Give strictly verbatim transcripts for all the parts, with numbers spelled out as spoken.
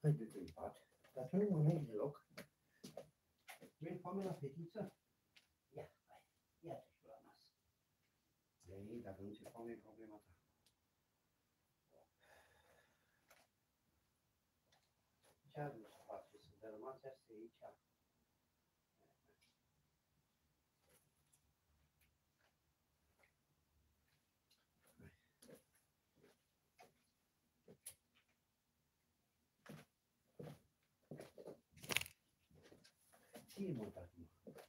Hai de te pat. Dar tu nu mănânci deloc. Nu-i foame la fetiță? Ia, hai, ia-te și la masă. Ei, dacă nu ți-e foame, e problema ta. Ce-a dus să faci? Să dărâmați astea aici? Ce e mult acum?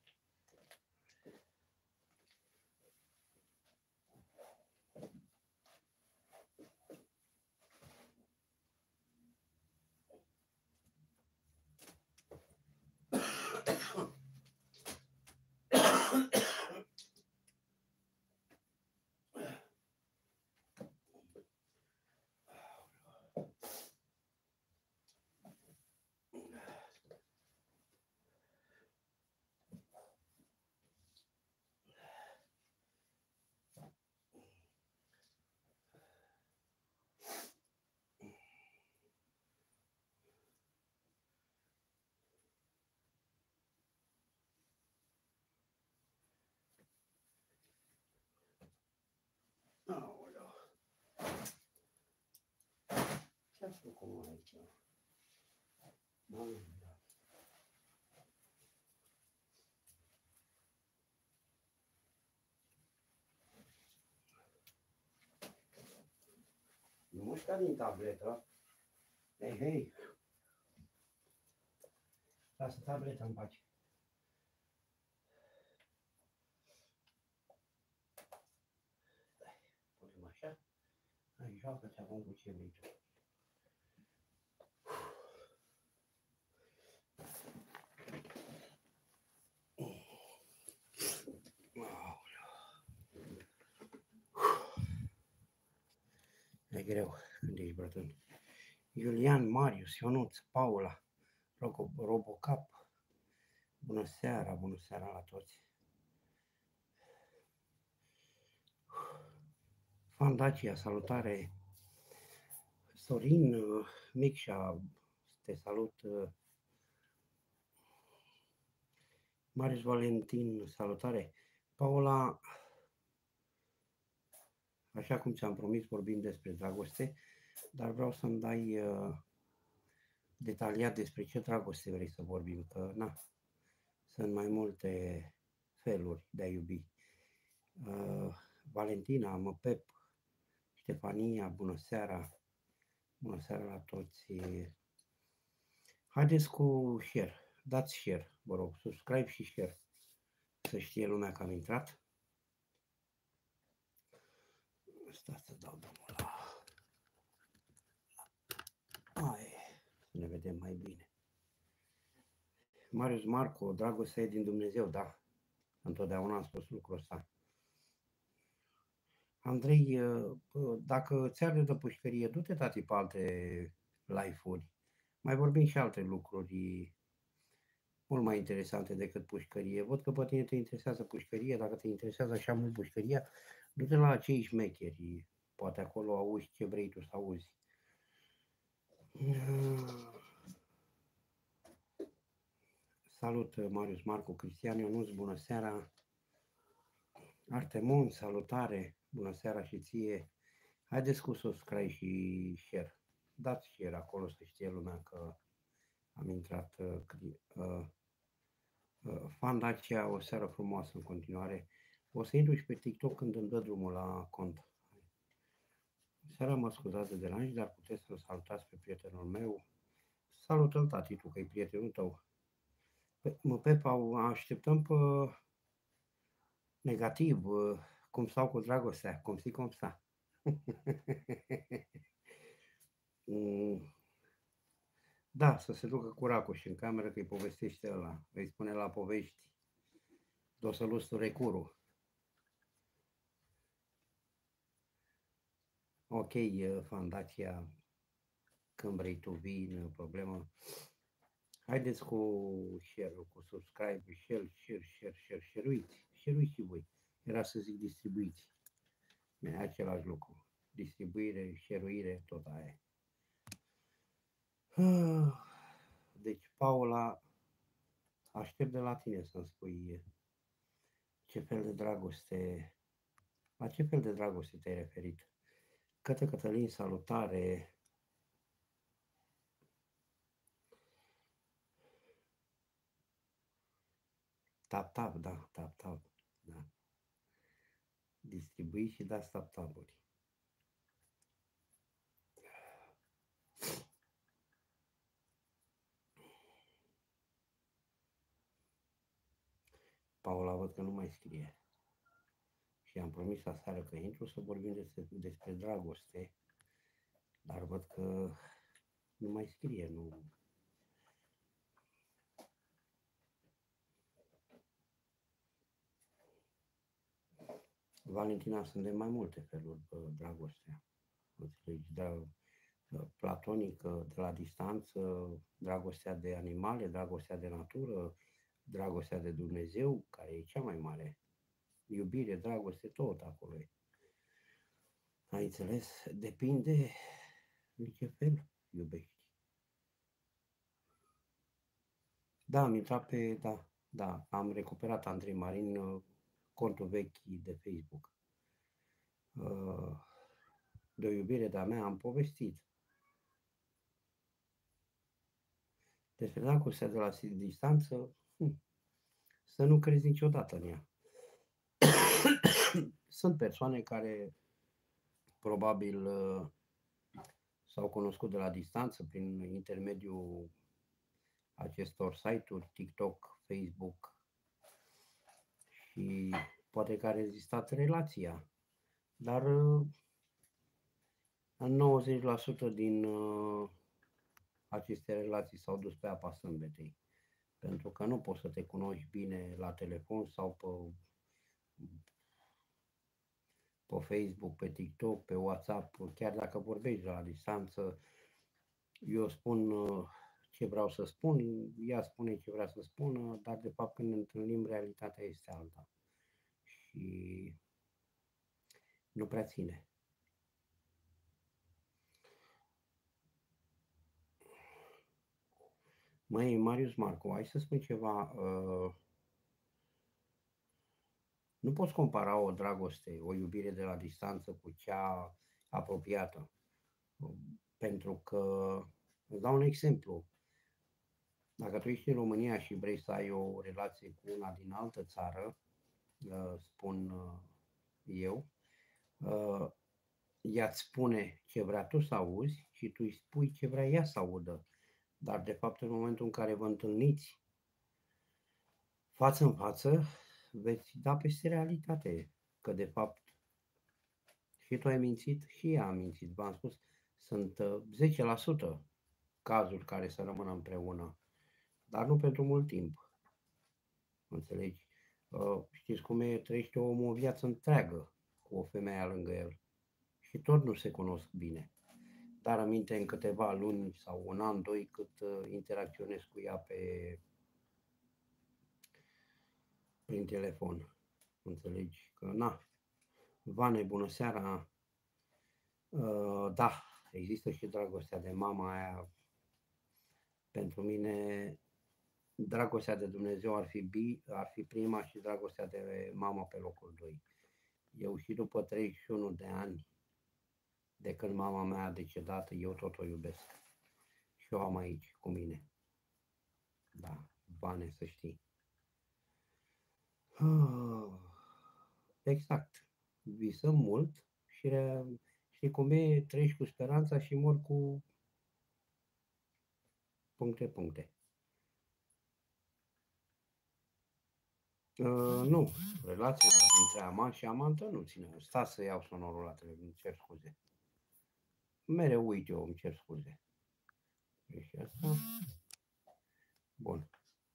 Aoleu. Ce-ați făcut mă aici? Mamă, da. Nu mușca din tabletă. Hei, hei. Lasă tableta în pace. Putem așa? Hai, joacă-ți acum cu ce vrei tu. E greu când ești bătrân. Iulian, Marius, Ionuț, Paula, Robocap. Bună seara, bună seara la toți. Fan Dacia, salutare. Sorin, Micșa, te salut. Marius Valentin, salutare. Paula, așa cum ți-am promis, vorbim despre dragoste, dar vreau să-mi dai uh, detaliat despre ce dragoste vrei să vorbim, că na, sunt mai multe feluri de a iubi. Uh, Valentina, Măpep, Ștefania, bună seara, bună seara la toți. Haideți cu share, dați share, vă rog, subscribe și share, să știe lumea că am intrat. Stați să dau drumul la... Ai, să ne vedem mai bine. Marius Marco, dragostea e din Dumnezeu, da, întotdeauna am spus lucrul ăsta. Andrei, dacă ți arde de pușcărie, du-te, tati, pe alte live-uri. Mai vorbim și alte lucruri mult mai interesante decât pușcărie. Văd că pe tine te interesează pușcărie, dacă te interesează așa mult pușcăria, du-te la acei șmecheri. Poate acolo auzi ce vrei tu să auzi. Salut, Marius Marco, Cristian Ionuț, bună seara. Artemon, salutare, bună seara și ție. Haideți cu subscribe și share. Dați share acolo să știe lumea că am intrat. Uh, uh, uh, Fan Dacia, o seară frumoasă în continuare. O să intru și pe TikTok când îmi dă drumul la cont. Seara mă scuzați de deranj, dar puteți să-l salutați pe prietenul meu. Salut-l, tati, tu, că e prietenul tău. Mă, Pepa, așteptăm pe negativ, cum stau cu dragostea, cum știi cum sta. Da, să se ducă cu Racoș în cameră că îi povestește ăla, îi spune la povești, o să lusture curul. Ok, Fan Dacia, când vrei tu vii, problemă. Haideți cu share, cu subscribe, share, share, share, share, share-uiți, share-uiți și voi. Era să zic distribuiți. E același lucru. Distribuire, share-uire, tot aia. Deci, Paula, aștept de la tine să-mi spui ce fel de dragoste, la ce fel de dragoste te-ai referit. Către Cătălin, salutare. Tap, tap, da, tap, tap, da. Distribui și dați tap, tapuri. Paula, văd că nu mai scrie. Și am promis aseară că intru să vorbim despre, despre dragoste, dar văd că nu mai scrie, nu. Valentina, sunt de mai multe feluri dragostea. Înțelegi? Da, platonică, de la distanță, dragostea de animale, dragostea de natură, dragostea de Dumnezeu, care e cea mai mare. Iubire, dragoste, tot acolo e. Ai înțeles? Depinde în ce fel iubești. Da, am intrat pe, da, da, am recuperat Andrei Marin, contul vechi de Facebook. De o iubire de-a mea am povestit. Despre dragostea de la distanță, să nu crezi niciodată în ea. Sunt persoane care probabil s-au cunoscut de la distanță prin intermediul acestor site-uri, TikTok, Facebook, și poate că a rezistat relația, dar în nouăzeci la sută din aceste relații s-au dus pe apa sâmbetei, pentru că nu poți să te cunoști bine la telefon sau pe, pe Facebook, pe TikTok, pe WhatsApp, chiar dacă vorbești de la distanță. Eu spun ce vreau să spun, ea spune ce vrea să spună, dar de fapt când ne întâlnim realitatea este alta și nu prea ține. Măi, Marius Marcu, hai să spun ceva. Uh, nu poți compara o dragoste, o iubire de la distanță cu cea apropiată. Uh, pentru că, îți dau un exemplu. Dacă tu ești în România și vrei să ai o relație cu una din altă țară, uh, spun uh, eu, uh, ea îți spune ce vrea tu să auzi și tu îi spui ce vrea ea să audă. Dar, de fapt, în momentul în care vă întâlniți față în față, veți da peste realitate, că de fapt și tu ai mințit și ea a mințit. V-am spus, sunt zece la sută cazuri care să rămână împreună, dar nu pentru mult timp. Înțelegi? Știți cum e, trăiește omul o viață întreagă cu o femeie lângă el și tot nu se cunosc bine. Dar aminte în câteva luni sau un an, doi, cât interacționez cu ea pe prin telefon. Înțelegi? Că na, Vane, bună seara. Uh, da, există și dragostea de mama aia. Pentru mine, dragostea de Dumnezeu ar fi, bi, ar fi prima și dragostea de mama pe locul doi. Eu și după treizeci și unu de ani, de când mama mea a decedat, eu tot o iubesc. Și o am aici cu mine. Da, Vane, să știi. Ah, exact. Visăm mult și știi cum e, trăiești cu speranța și mor cu puncte, puncte. Uh, nu, relația dintre amant și amantă nu ține. Sta să iau sonorul la telefon, îmi cer scuze. Mereu uit eu, îmi cer scuze. Și asta. Bun.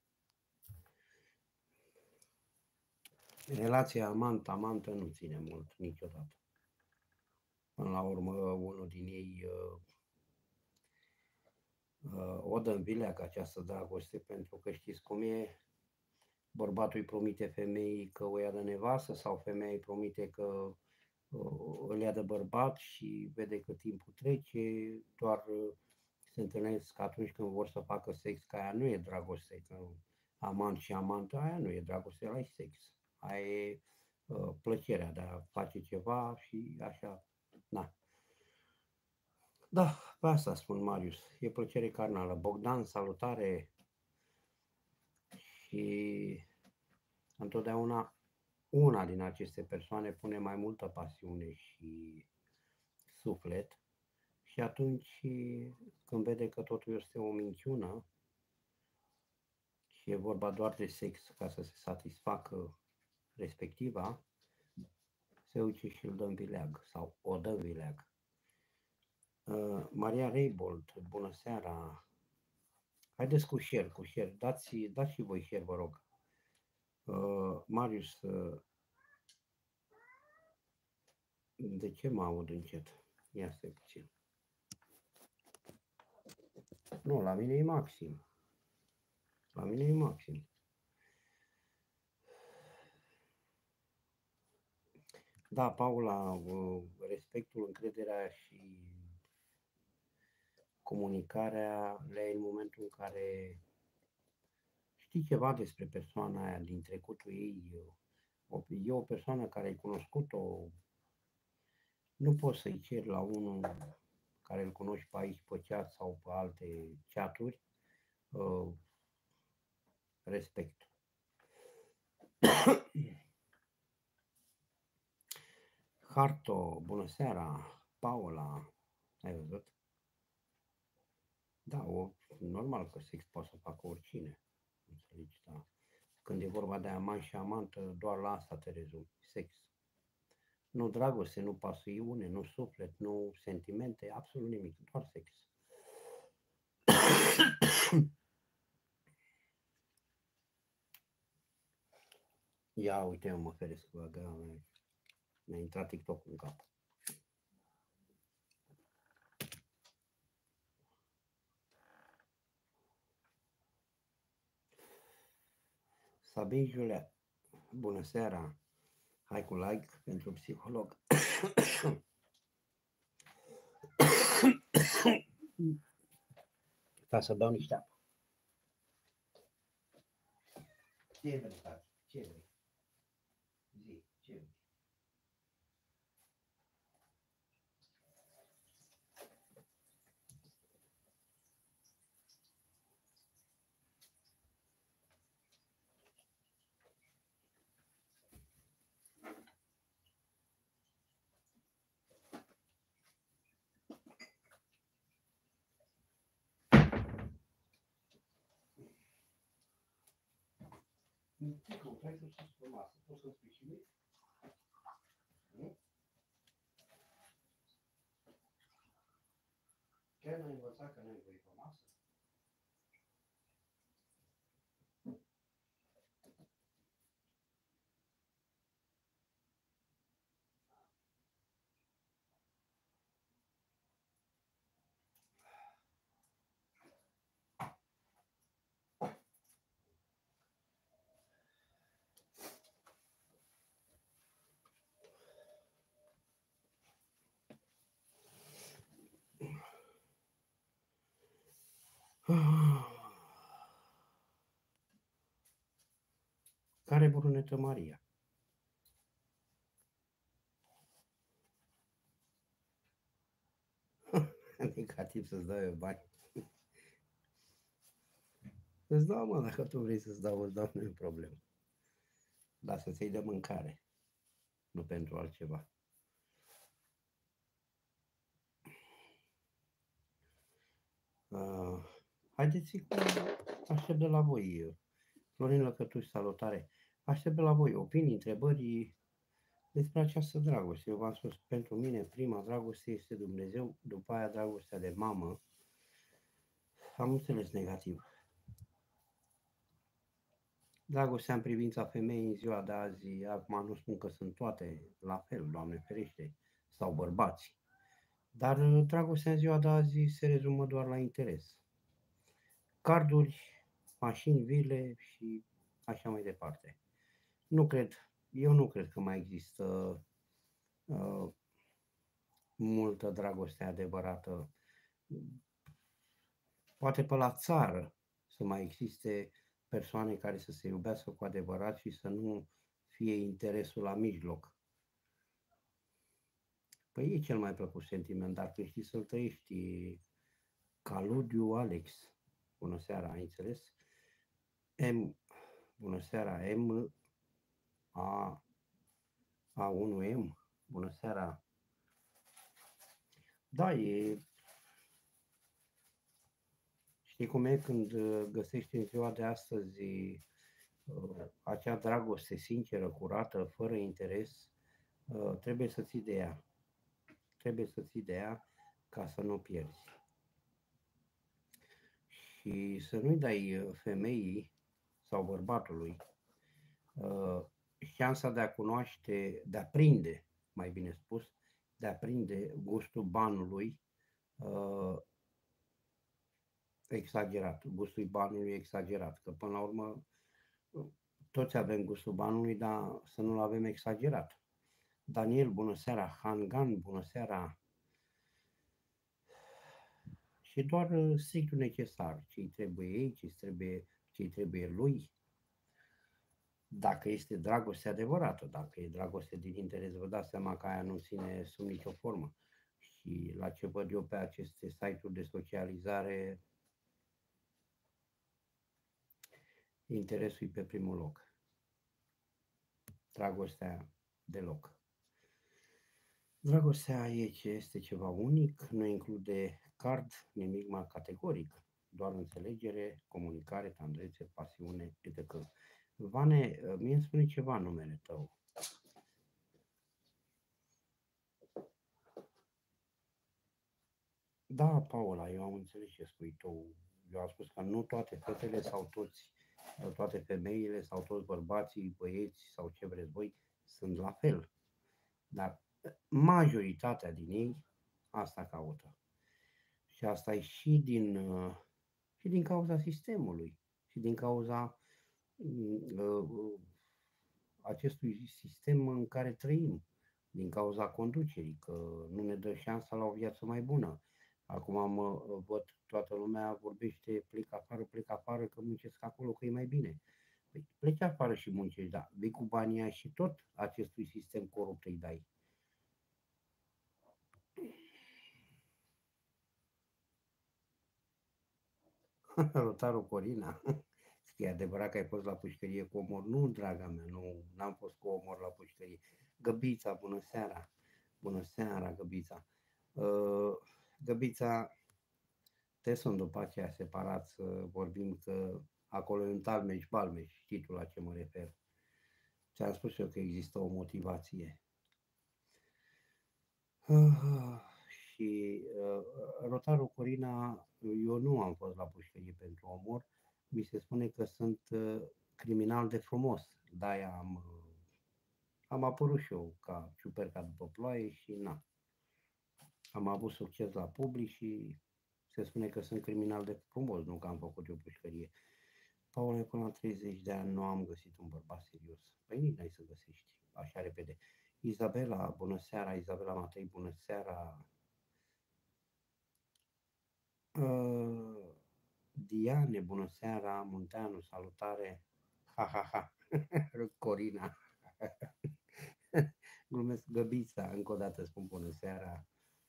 Relația amant-amantă nu ține mult, niciodată. Până la urmă, unul din ei uh, uh, o dă în vileacă această dragoste, pentru că știți cum e, bărbatul îi promite femeii că o ia de nevastă sau femeia îi promite că uh, îl ia de bărbat și vede că timpul trece, doar uh, se întâlnesc atunci când vor să facă sex, că aia nu e dragoste, că amant și amantă, aia nu e dragoste, ăla e sex. Aia e uh, plăcerea de a face ceva și așa, na. Da, pe asta spun, Marius, e plăcere carnală. Bogdan, salutare și întotdeauna una din aceste persoane pune mai multă pasiune și suflet și atunci când vede că totul este o minciună și e vorba doar de sex ca să se satisfacă respectiva, se duce și îl dă în vileag sau o dă în vileag. Uh, Maria Reibold, bună seara! Haideți cu share, cu share, dați, dați și voi share, vă rog. Uh, Marius, uh, de ce mă aud încet? Ia stai puțin. Nu, la mine e maxim. La mine e maxim. Da, Paula, respectul, încrederea și comunicarea le ai în momentul în care știi ceva despre persoana aia din trecutul ei. E o persoană care ai cunoscut-o, nu poți să-i ceri la unul care îl cunoști pe aici, pe chat sau pe alte chaturi, uh, respect. Harto, bună seara, Paula, ai văzut? Da, o, normal că sex poate să facă oricine, înțelegi, da. Când e vorba de amant și amantă, doar la asta te rezumi, sex. Nu dragoste, nu pasiune, nu suflet, nu sentimente, absolut nimic, doar sex. Ia uite, eu mă feresc, bă, mi-a intrat TikTok-ul în cap. Sabin Julia, bună seara, hai cu like pentru psiholog. Ca să beau niște apă. Ce vrei, tati? Ce vrei? Zi, ce vrei? Ticu, vrei să sus pe masă? Poți să-mi spui și mie? Nu? Chiar n-ai învățat că n-ai voie pe masă? Care brunetă Maria? Negativ să-ți dau eu bani. Îți dau, mă, dacă tu vrei să-ți dau, îți dau, nu e problemă. Dar să-ți iei de mâncare, nu pentru altceva. Uh, haideți cu aștept de la voi. Florin Lăcătuș, salutare. Aștept de la voi opinii, întrebări despre această dragoste. Eu v-am spus, pentru mine prima dragoste este Dumnezeu, după aia dragostea de mamă. Am înțeles negativ. Dragostea în privința femeii în ziua de azi, acum nu spun că sunt toate la fel, Doamne ferește, sau bărbați. Dar dragostea în ziua de azi se rezumă doar la interes. Carduri, mașini, vile și așa mai departe. Nu cred, eu nu cred că mai există uh, multă dragoste adevărată. Poate pe la țară să mai existe persoane care să se iubească cu adevărat și să nu fie interesul la mijloc. Păi e cel mai plăcut sentiment, dar când știi să-l trăiești. Caludiu Alex, bună seara, ai înțeles? M, bună seara, M, A, A unu M, bună seara. Da, e... Știi cum e când găsești în ziua de astăzi acea dragoste sinceră, curată, fără interes, trebuie să ții de ea. Trebuie să ții de ea ca să nu o pierzi. Și să nu-i dai femeii sau bărbatului șansa de a cunoaște, de a prinde, mai bine spus, de a prinde gustul banului uh, exagerat, gustul banului exagerat, că până la urmă toți avem gustul banului, dar să nu-l avem exagerat. Daniel, bună seara, Hangan, bună seara. Și doar strictul necesar, ce-i trebuie ei, ce-i trebuie, ce-i trebuie lui. Dacă este dragoste adevărată, dacă e dragoste din interes, vă dați seama că aia nu ține sub nicio formă. Și la ce văd eu pe aceste site-uri de socializare, interesul e pe primul loc. Dragostea deloc. Dragostea e ce este ceva unic, nu include card, nimic mai categoric, doar înțelegere, comunicare, tandrețe, pasiune, et cetera. Vane, mie îmi spune ceva numele tău. Da, Paula, eu am înțeles ce spui tu. Eu am spus că nu toate fetele sau toți, toate femeile sau toți bărbații, băieți sau ce vreți voi, sunt la fel. Dar majoritatea din ei asta caută. Și asta e și din, și din cauza sistemului, și din cauza uh, acestui sistem în care trăim, din cauza conducerii, că nu ne dă șansa la o viață mai bună. Acum mă văd, toată lumea vorbește, plec afară, plec afară, că muncesc acolo, că e mai bine. Păi pleci afară și muncești, da, vei cu banii aia și tot acestui sistem corupt îi dai. Rotarul Corina, e adevărat că ai fost la pușcărie cu omor? Nu, draga mea, nu, n-am fost cu omor la pușcărie. Găbița, bună seara! Bună seara, Găbița! Uh, Găbița, te sunt după aceea separat să vorbim, că acolo e un talmeș-balmeș, știi tu la ce mă refer. Ți-am spus eu că există o motivație. Uh, și uh, Rotarul Corina, eu nu am fost la pușcărie pentru omor, mi se spune că sunt uh, criminal de frumos, de-aia am, uh, am apărut și eu ca ciuperca după ploaie și na. Am avut succes la public și se spune că sunt criminal de frumos, nu că am făcut eu pușcărie. Paula, până la treizeci de ani nu am găsit un bărbat serios. Păi nici n-ai să găsești așa repede. Izabela, bună seara, Izabela Matei, bună seara. Uh, Diane, bună seara, Munteanu, salutare. Ha, ha, ha. Corina. Glumesc, Găbița, încă o dată spun bună seara.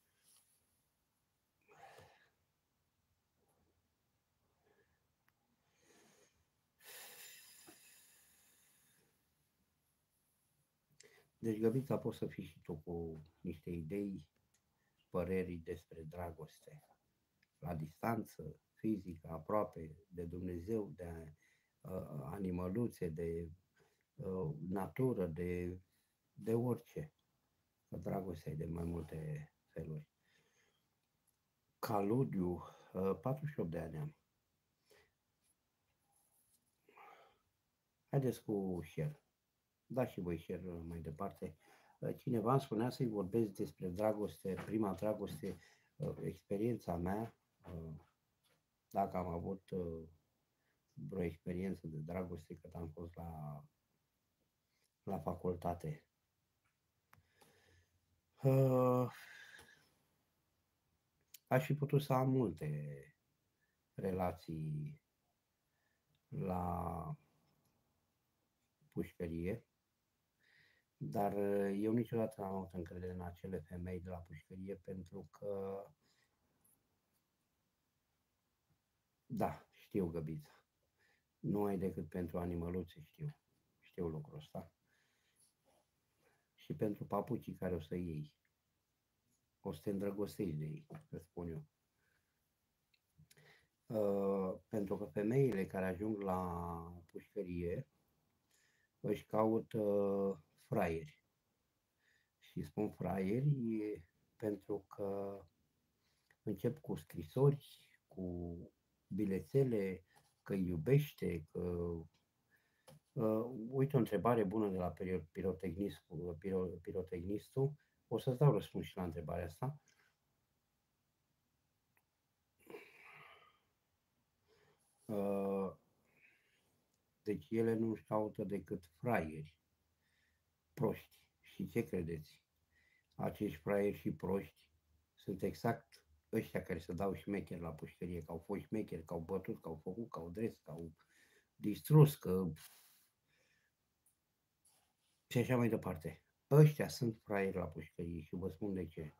Deci, Găbița, poți să fii și tu cu niște idei, păreri despre dragoste. La distanță, fizică, aproape, de Dumnezeu, de uh, animăluțe, de uh, natură, de, de orice. Că dragostea e de mai multe feluri. Caludiu, uh, patruzeci și opt de ani am. Haideți cu share. Da și voi share mai departe. Cineva îmi spunea să-i vorbesc despre dragoste, prima dragoste, experiența mea, dacă am avut vreo experiență de dragoste cât am fost la, la facultate. Aș fi putut să am multe relații la pușcărie, dar eu niciodată n-am avut încredere în acele femei de la pușcărie pentru că, da, știu, Găbița, nu ai decât pentru animăluțe, știu, știu lucrul ăsta. Și pentru papucii care o să iei. O să te îndrăgostești de ei, să spun eu. Uh, pentru că femeile care ajung la pușcărie își caută fraieri. Și spun fraieri pentru că încep cu scrisori, cu bilețele, că iubește, că... Uh, uite o întrebare bună de la pirotehnistul, pirotehnistul. O să-ți dau răspuns și la întrebarea asta. Uh, deci ele nu-și caută decât fraieri proști. Și ce credeți? Acești fraieri și proști sunt exact ăștia care se dau șmecheri la pușcărie, că au fost șmecheri, că au bătut, că au făcut, că au dres, că au distrus, că... și așa mai departe. Ăștia sunt fraieri la pușcărie și vă spun de ce.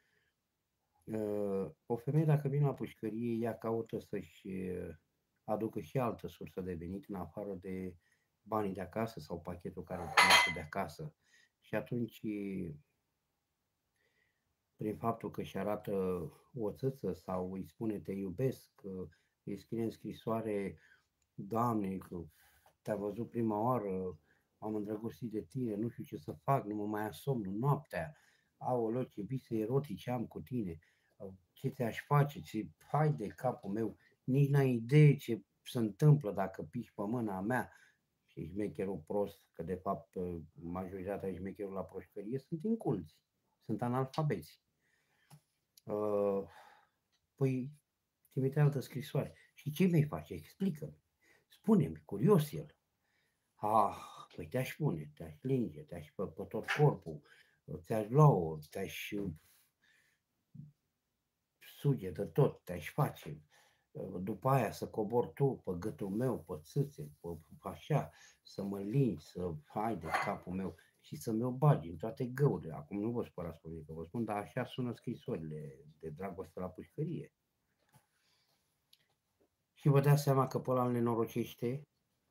O femeie, dacă vine la pușcărie, ea caută să-și aducă și altă sursă de venit în afară de banii de acasă sau pachetul care îl primește de acasă. Și atunci, prin faptul că își arată o țâță sau îi spune te iubesc, îi scrie în scrisoare, Doamne, că te-a văzut prima oară, m-am îndrăgostit de tine, nu știu ce să fac, nu mă mai ia somnul noaptea, aoleu, ce vise erotice am cu tine, ce ți-aș face, ce... hai de capul meu, nici n-ai idee ce se întâmplă dacă piși pe mâna mea. Și șmecherul prost, că de fapt majoritatea șmecherul la pușcărie sunt inculți, sunt analfabeți. Uh, păi, trimite altă scrisoare. Și ce mi-i face? Explică-mi. Spune-mi, curios el. Ah, păi te-aș pune, te-aș linge, te-aș pe, pe tot corpul, te-aș lua, te-aș suge de tot, te-aș face. După aia să cobor tu pe gâtul meu, pe țâțe, pe, pe așa, să mă lingi, să hai de capul meu și să mi-o bagi în toate găurile. Acum nu vă spărați pe mine că vă spun, dar așa sună scrisorile de dragoste la pușcărie. Și vă dați seama că pe ăla îl nenorocește.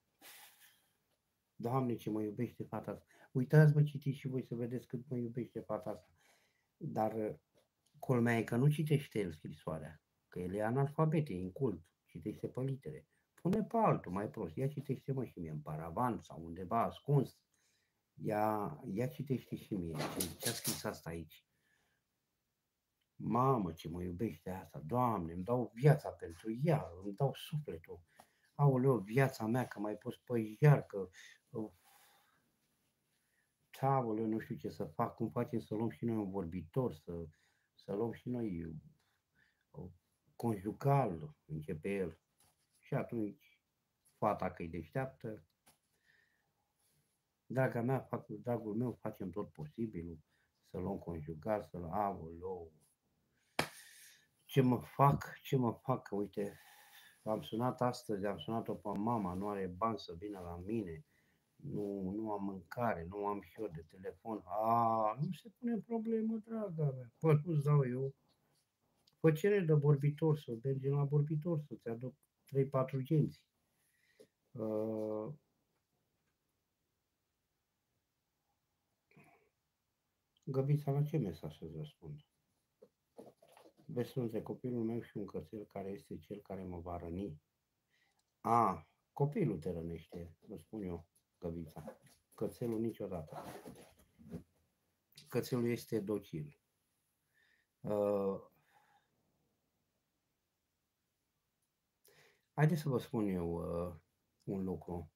Doamne, ce mă iubește fata asta. Uitați-vă, citiți și voi să vedeți cât mă iubește fata asta. Dar culmea e că nu citește el scrisoarea, că el e analfabet, e incult, citește pe litere. Pune pe altul mai prost, ia citește mă și mie în paravan sau undeva ascuns. Ia, ia citește și mie, ce a scris asta aici. Mamă, ce mă iubește asta, Doamne, îmi dau viața pentru ea, îmi dau sufletul. Aoleu, viața mea, că m-ai pus pe iar, că... Aoleu, nu știu ce să fac, cum facem să luăm și noi un vorbitor, să, să luăm și noi conjugal, începe el. Și atunci, fata că-i deșteaptă, draga mea, fac, dragul meu, facem tot posibilul să luăm conjugal, să luăm, aoleu, ce mă fac, ce mă fac, uite, am sunat astăzi, am sunat-o pe mama, nu are bani să vină la mine, nu, nu am mâncare, nu am și eu de telefon. A, nu se pune problemă, draga mea, păi nu-ți dau eu. Fă cerere de vorbitor, să mergem la vorbitor, să-ți aduc trei patru genți. Uh, Găbița, la ce mesaj să-ți răspund? Vezi între copilul meu și un cățel care este cel care mă va răni. A, copilul te rănește, vă spun eu, Găbița. Cățelul niciodată. Cățelul este docil. Uh, haideți să vă spun eu uh, un lucru.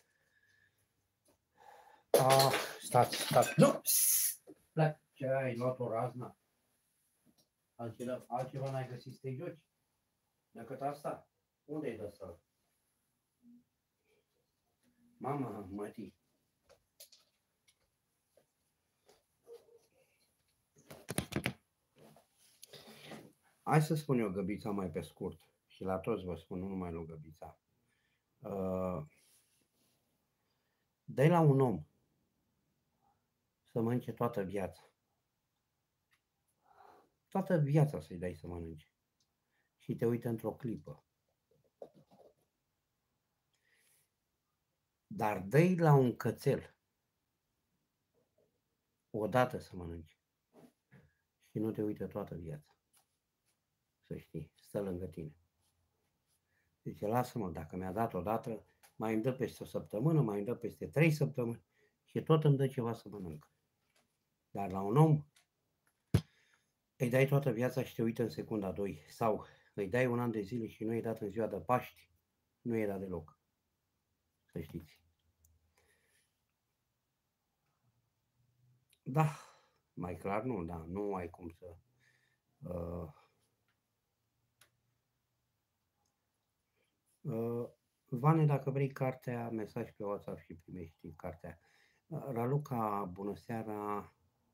Ah, stați, stați. Nu! Plec. Ce ai luat o razna? Altceva, altceva n-ai găsit să te joci? Decât asta? Unde e de asta? Mama, mătii. Hai să spun eu, Găbița, mai pe scurt. și la toți vă spun, nu numai lui Găbița, uh, dă la un om să mănânce toată viața. Toată viața să-i dai să mănânce. Și te uită într-o clipă. Dar dă la un cățel odată să mănânce. Și nu te uită toată viața. Să știi, stă lângă tine. Zice, lasă-mă, dacă mi-a dat odată, mai îmi dă peste o săptămână, mai îmi dă peste trei săptămâni și tot îmi dă ceva să mănânc. Dar la un om îi dai toată viața și te uită în secunda doi. Sau îi dai un an de zile și nu i-ai dat în ziua de Paști, nu i-ai dat deloc. Să știți. Da, mai clar nu, da, nu ai cum să... Uh, uh, Vane, dacă vrei cartea, mesaj pe WhatsApp și primești cartea. Uh, Raluca, bună seara.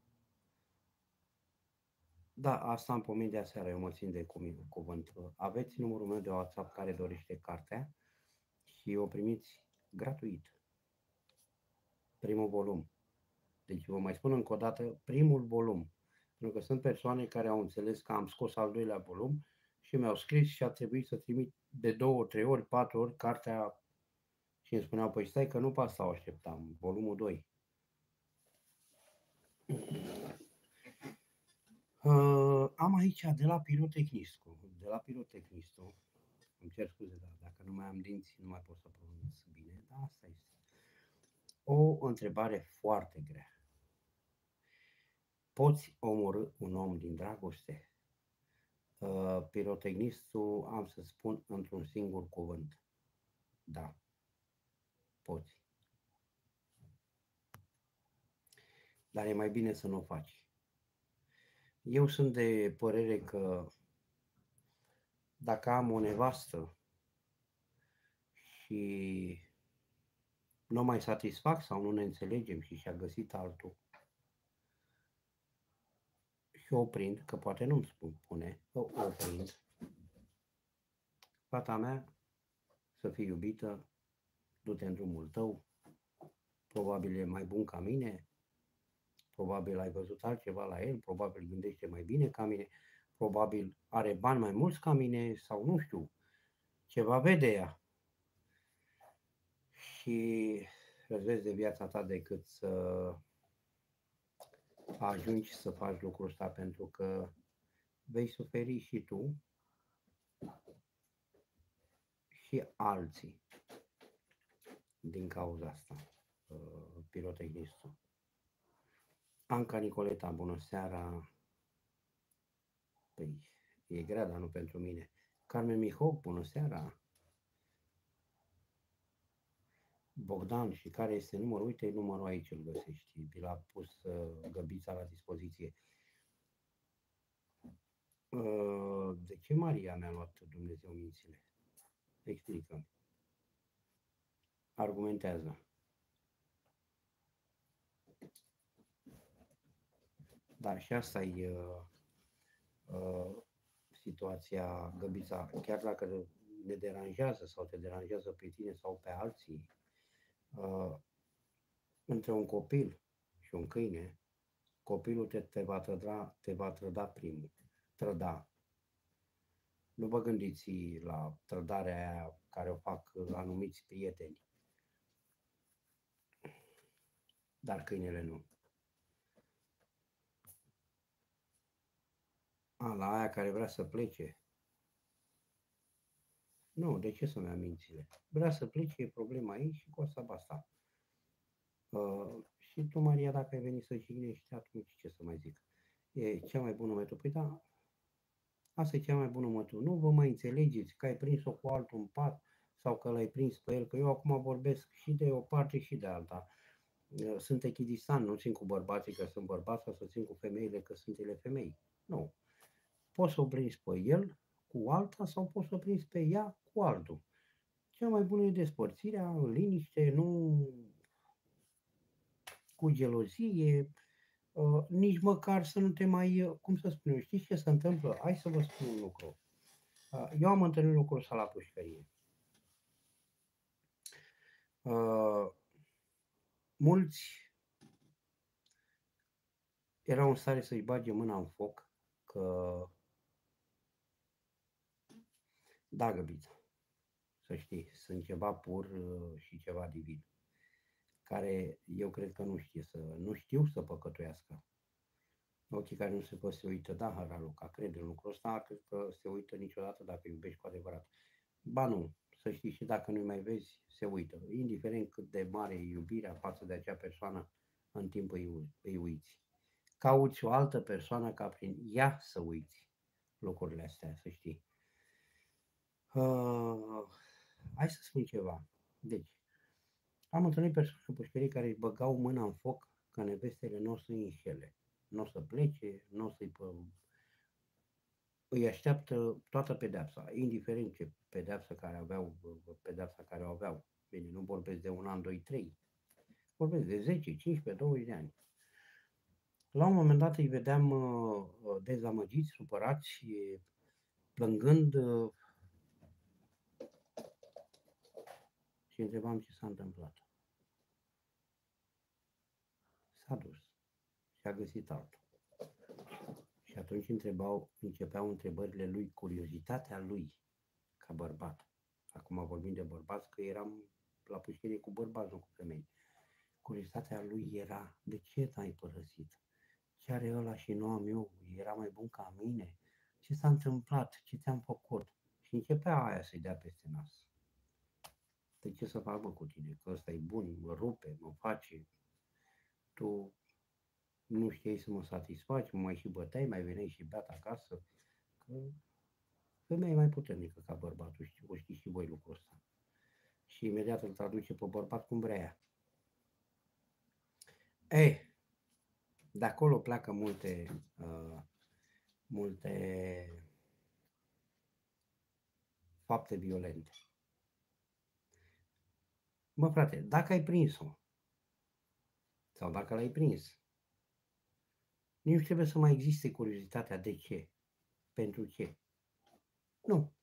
Da, asta am pomenit de aseară, eu mă țin de cuvânt. Aveți numărul meu de WhatsApp care dorește cartea și o primiți gratuit. Primul volum. Deci vă mai spun încă o dată, primul volum. Pentru că sunt persoane care au înțeles că am scos al doilea volum și mi-au scris și a trebuit să trimit de două, trei ori, patru ori cartea și îmi spuneau, păi stai că nu pe asta o așteptam, volumul doi. Uh, am aici de la pirotehnistul, de la pirotehnistul, îmi cer scuze, dar dacă nu mai am dinți, nu mai pot să pronunț bine, dar asta este. O întrebare foarte grea. Poți omorî un om din dragoste? Uh, pirotehnistul, am să spun într-un singur cuvânt. Da. Poți. Dar e mai bine să nu o faci. Eu sunt de părere că dacă am o nevastă și nu mai satisfac sau nu ne înțelegem și și-a găsit altul și o prind, că poate nu-mi spune, o, o prind, fata mea, să fii iubită, du-te în drumul tău, probabil e mai bun ca mine, probabil ai văzut altceva la el, probabil gândește mai bine ca mine, probabil are bani mai mulți ca mine sau nu știu, ceva vede ea. Și îți vezi de viața ta decât să ajungi să faci lucrul ăsta, pentru că vei suferi și tu și alții din cauza asta, pirotehnistul. Anca Nicoleta, bună seara. Păi, e grea, dar nu pentru mine. Carmen Mihoc, bună seara. Bogdan, și care este numărul? Uite, numărul aici îl găsești. Vi l-a pus uh, Găbița la dispoziție. Uh, de ce Maria mi-a luat Dumnezeu mințile? Explică-mi. Argumentează. Da, și asta e uh, uh, situația, Găbița. Chiar dacă ne deranjează sau te deranjează pe tine sau pe alții, uh, între un copil și un câine, copilul te, te, va, trăda, te va trăda primul. Trăda. Nu vă gândiți la trădarea aia care o fac anumiți prieteni. Dar câinele nu. A, la aia care vrea să plece. Nu, de ce să-mi ia mințile? Vrea să plece, e problema aici și cu asta basta. Uh, și tu, Maria, dacă ai venit să jignești, atunci ce să mai zic? E cea mai bună metodă. Păi da, asta e cea mai bună metodă. Nu vă mai înțelegeți că ai prins-o cu altul în pat sau că l-ai prins pe el, că eu acum vorbesc și de o parte și de alta. Sunt echidistant, nu țin cu bărbații că sunt bărbați sau să țin cu femeile că sunt ele femei. Nu. Poți să o prinzi pe el cu alta sau poți să o prinzi pe ea cu altul. Cea mai bună e despărțirea în liniște, nu cu gelozie, uh, nici măcar să nu te mai, cum să spun eu, știți ce se întâmplă? Hai să vă spun un lucru. Uh, eu am întâlnit lucrul ăsta la pușcărie. Uh, mulți erau în stare să-și bage mâna în foc că da, Găbiță, să știi, sunt ceva pur uh, și ceva divin, care eu cred că nu știe să, nu știu să păcătuiască. Ochii care nu se pot se uită, da, Haraluca, crede în lucrul ăsta, cred că se uită niciodată dacă iubești cu adevărat. Ba nu, să știi, și dacă nu-i mai vezi, se uită. Indiferent cât de mare e iubirea față de acea persoană, în timp îi, îi uiți. Cauți o altă persoană ca prin ea să uiți lucrurile astea, să știi. Uh, hai să spun ceva. Deci, am întâlnit persoane în pușcărie care își băgau mâna în foc că nevestele nu o să-i înșele, nu o să plece, nu o să-i îi așteaptă toată pedeapsa, indiferent ce pedeapsă care aveau, pedeapsa care o aveau. Bine, nu vorbesc de un an, doi, trei, vorbesc de zece, cincisprezece, douăzeci de ani. La un moment dat îi vedeam uh, dezamăgiți, supărați și plângând uh, și întrebam ce s-a întâmplat. S-a dus și a găsit altul. Și atunci întrebau, începeau întrebările lui, curiozitatea lui ca bărbat. Acum vorbim de bărbați, că eram la pușcărie cu bărbați, nu cu femei. Curiozitatea lui era, de ce t-ai părăsit? Ce are ăla și nu am eu? Era mai bun ca mine? Ce s-a întâmplat? Ce ți-am făcut? Și începea aia să-i dea peste nas. De ce să fac, mă, cu tine? Că ăsta e bun, mă rupe, mă face. Tu nu știai să mă satisfaci, mă mai și băteai, mai veneai și beat acasă. Că femeia e mai puternică ca bărbatul, știu, o știți și voi lucrul ăsta. Și imediat îl traduce pe bărbat cum vrea ea. Ei, de acolo pleacă multe, uh, multe fapte violente. Bă, frate, dacă ai prins-o, sau dacă l-ai prins, nici nu trebuie să mai existe curiozitatea de ce, pentru ce. Nu.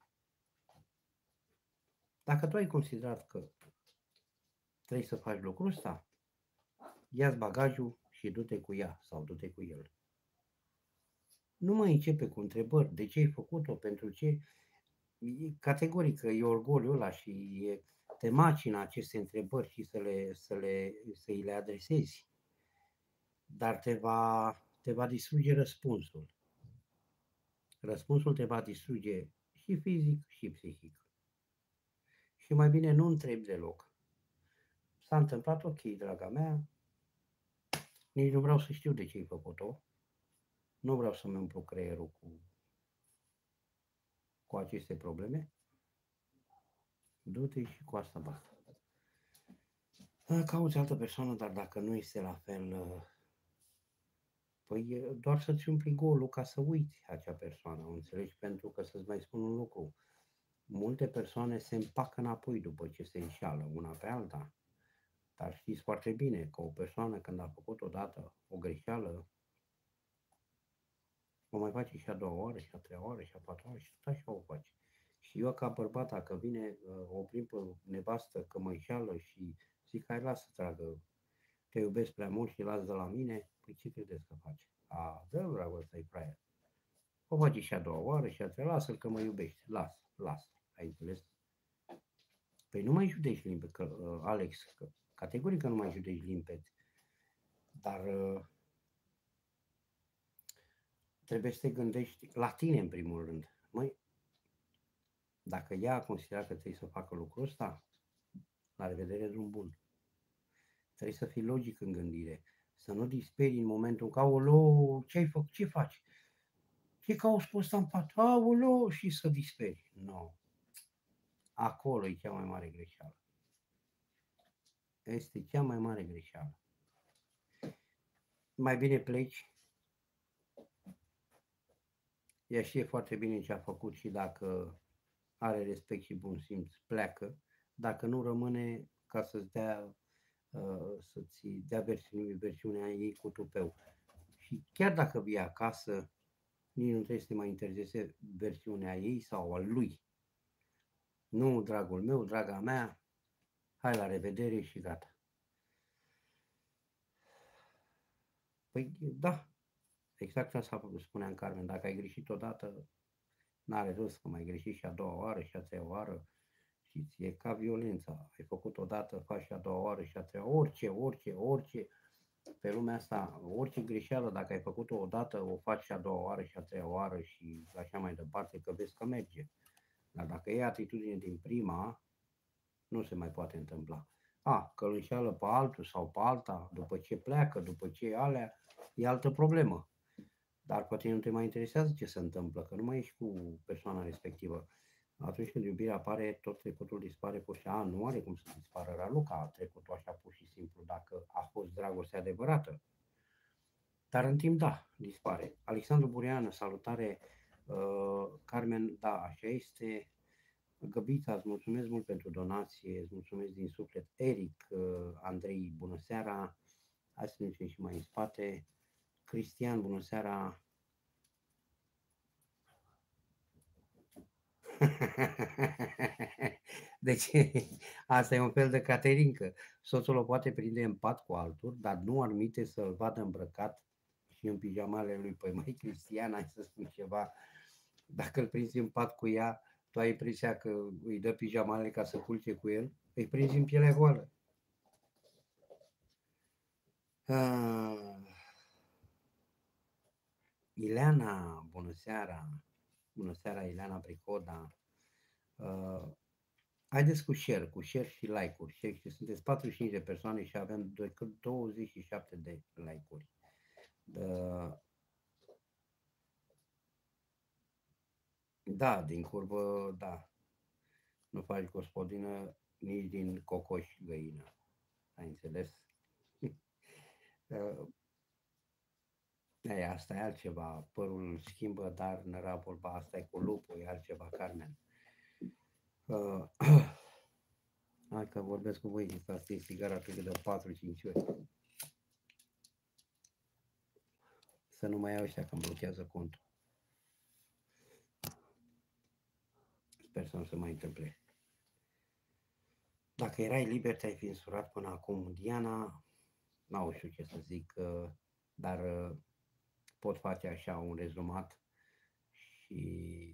Dacă tu ai considerat că trebuie să faci lucrul ăsta, ia-ți bagajul și du-te cu ea sau du-te cu el. Nu mai începe cu întrebări, de ce ai făcut-o, pentru ce. E categoric că e orgoliul ăla și e, te macină aceste întrebări și să le, să le, să îi le adresezi. Dar te va, te va distruge răspunsul. Răspunsul te va distruge și fizic și psihic. Și mai bine nu întrebi deloc. S-a întâmplat, ok, draga mea, nici nu vreau să știu de ce ai făcut-o. Nu vreau să-mi umplu creierul cu, cu aceste probleme. Du-te și cu asta basta. Cauți altă persoană, dar dacă nu este la fel, păi doar să-ți umpli golul ca să uiți acea persoană, o înțelegi? Pentru că să-ți mai spun un lucru. Multe persoane se împacă înapoi după ce se înșeală una pe alta. Dar știți foarte bine că o persoană când a făcut odată o greșeală, o mai face și a doua oară, și a treia oară, și a patra oară, și tot așa o face. Și eu ca bărbat, dacă vine, o prind pe nevastă că mă înșeală și zic, hai, lasă, tragă, te iubesc prea mult și las de la mine, păi ce credeți că face? A, dă, dragă, ăsta-i fraier. O face și a doua oară, și a treia, lasă-l că mă iubește, lasă, lasă, ai înțeles? Păi nu mai judeci limpede, că, uh, Alex, că categoric că nu mai judeci limpede, dar uh, trebuie să te gândești la tine în primul rând. Măi, dacă ea a considerat că trebuie să facă lucrul ăsta, la revedere, drum bun. Trebuie să fii logic în gândire, să nu disperi în momentul în care, aoleu, ce ai făcut, ce faci? Ce că au spus în pat, aoleu, și să disperi. Nu. No. Acolo e cea mai mare greșeală. Este cea mai mare greșeală. Mai bine pleci. Ea știe foarte bine ce a făcut și dacă are respect și bun simț, pleacă. Dacă nu, rămâne ca să-ți dea, uh, să-ți dea versiunea ei cu tupeu. Și chiar dacă vii acasă, nici nu trebuie să te mai intereseze versiunea ei sau a lui. Nu, dragul meu, draga mea, hai la revedere și gata. Păi da, exact asta spuneam, Carmen, dacă ai greșit odată, n-are rost că mai greșit și a doua oară și a treia oară. Știți, e ca violența. Ai făcut odată, faci și a doua oară și a treia, orice, orice, orice. Pe lumea asta, orice greșeală, dacă ai făcut-o odată, o faci și a doua oară și a treia oară și așa mai departe, că vezi că merge. Dar dacă e atitudine din prima, nu se mai poate întâmpla. A, că îl înșeală pe altul sau pe alta, după ce pleacă, după ce alea, e altă problemă. Dar poate nu te mai interesează ce se întâmplă, că nu mai ești cu persoana respectivă. Atunci când iubirea apare, tot trecutul dispare pur și simplu. A, nu are cum să dispară Raluca, trecutul așa pur și simplu, dacă a fost dragoste adevărată. Dar în timp, da, dispare. Alexandru Bureanu, salutare. Uh, Carmen, da, așa este. Găbița, îți mulțumesc mult pentru donație, îți mulțumesc din suflet. Eric, uh, Andrei, bună seara. Hai să ne și mai în spate. Cristian, bună seara. Deci, asta e un fel de caterincă. Soțul o poate prinde în pat cu altul, dar nu admite să-l vadă îmbrăcat și în pijamale lui. Păi mai Cristian, hai să spun ceva, dacă îl prinzi în pat cu ea, tu ai impresia că îi dă pijamale ca să culce cu el? Îi prinzi în pielea goală. Ah. Ileana, bună seara! Bună seara, Ileana Bricoda! Uh, haideți cu share, cu share și like-uri. Share, sunteți patruzeci și cinci de persoane și avem decât douăzeci și șapte de like-uri. Uh, da, din curbă, da. Nu faci gospodină nici din cocoș găină. Ai înțeles? uh, e, asta e altceva. Părul schimbă, dar nu era vorba, asta e cu lupul, e altceva, Carmen. Uh, Hai că vorbesc cu voi din asta, e sigara cred de patru cinci ori. Să nu mai iau ăștia că îmi blochează contul. Sper să nu se mai întâmple. Dacă erai liber, te-ai fi însurat până acum. Diana, n-au știu ce să zic, dar pot face așa un rezumat și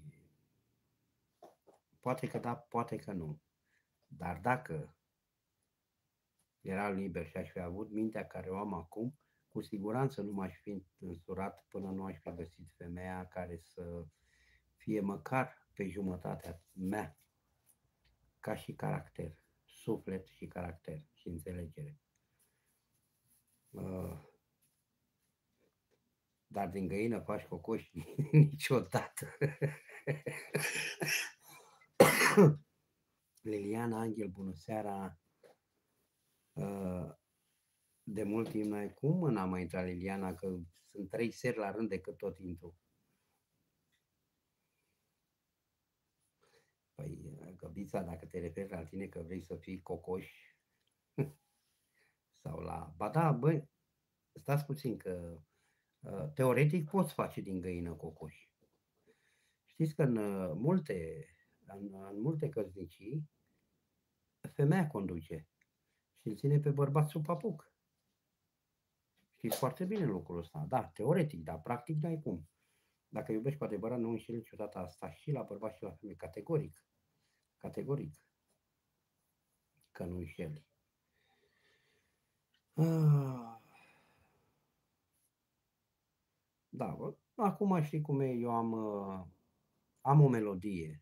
poate că da, poate că nu. Dar dacă era liber și aș fi avut mintea care o am acum, cu siguranță nu m-aș fi însurat până nu aș fi găsit femeia care să fie măcar pe jumătatea mea, ca și caracter, suflet și caracter și înțelegere. Uh, dar din găină faci cocoși niciodată. Liliana Angel, bună seara. Uh, de mult timp n-ai cum n-am mai intrat, Liliana, că sunt trei seri la rând decât tot intru. Păi, Găbița, dacă te referi la tine că vrei să fii cocoș sau la... Ba da, băi, stați puțin că teoretic poți face din găină cocoș. Știți că în multe, în, în multe căsnicii, femeia conduce și îl ține pe bărbat sub papuc. Știți foarte bine lucrul ăsta. Da, teoretic, dar practic n-ai cum. Dacă iubești cu adevărat, nu înșeli niciodată asta și la bărbat și la femeie. Categoric. Categoric. Că nu înșeli. Ah. Da, bă. Acum știi cum e, eu am, am o melodie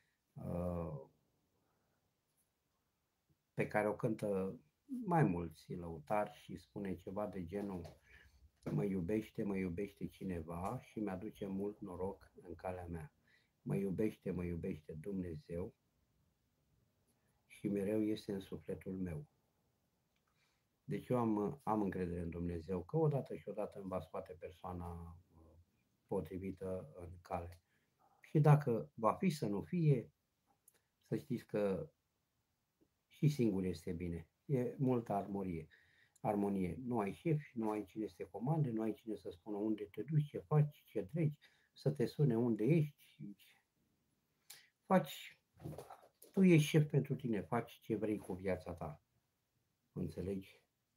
pe care o cântă mai mulți lăutari și spune ceva de genul: mă iubește, mă iubește cineva și mi-aduce mult noroc în calea mea. Mă iubește, mă iubește Dumnezeu și mereu este în sufletul meu. Deci eu am, am încredere în Dumnezeu că odată și odată îmi va scoate persoana potrivită în cale. Și dacă va fi să nu fie, să știți că și singur este bine. E multă armonie. Armonie. Nu ai șef, nu ai cine să te comande, nu ai cine să spună unde te duci, ce faci, ce treci. să te sune unde ești. Faci, tu ești șef pentru tine, faci ce vrei cu viața ta. Înțelegi?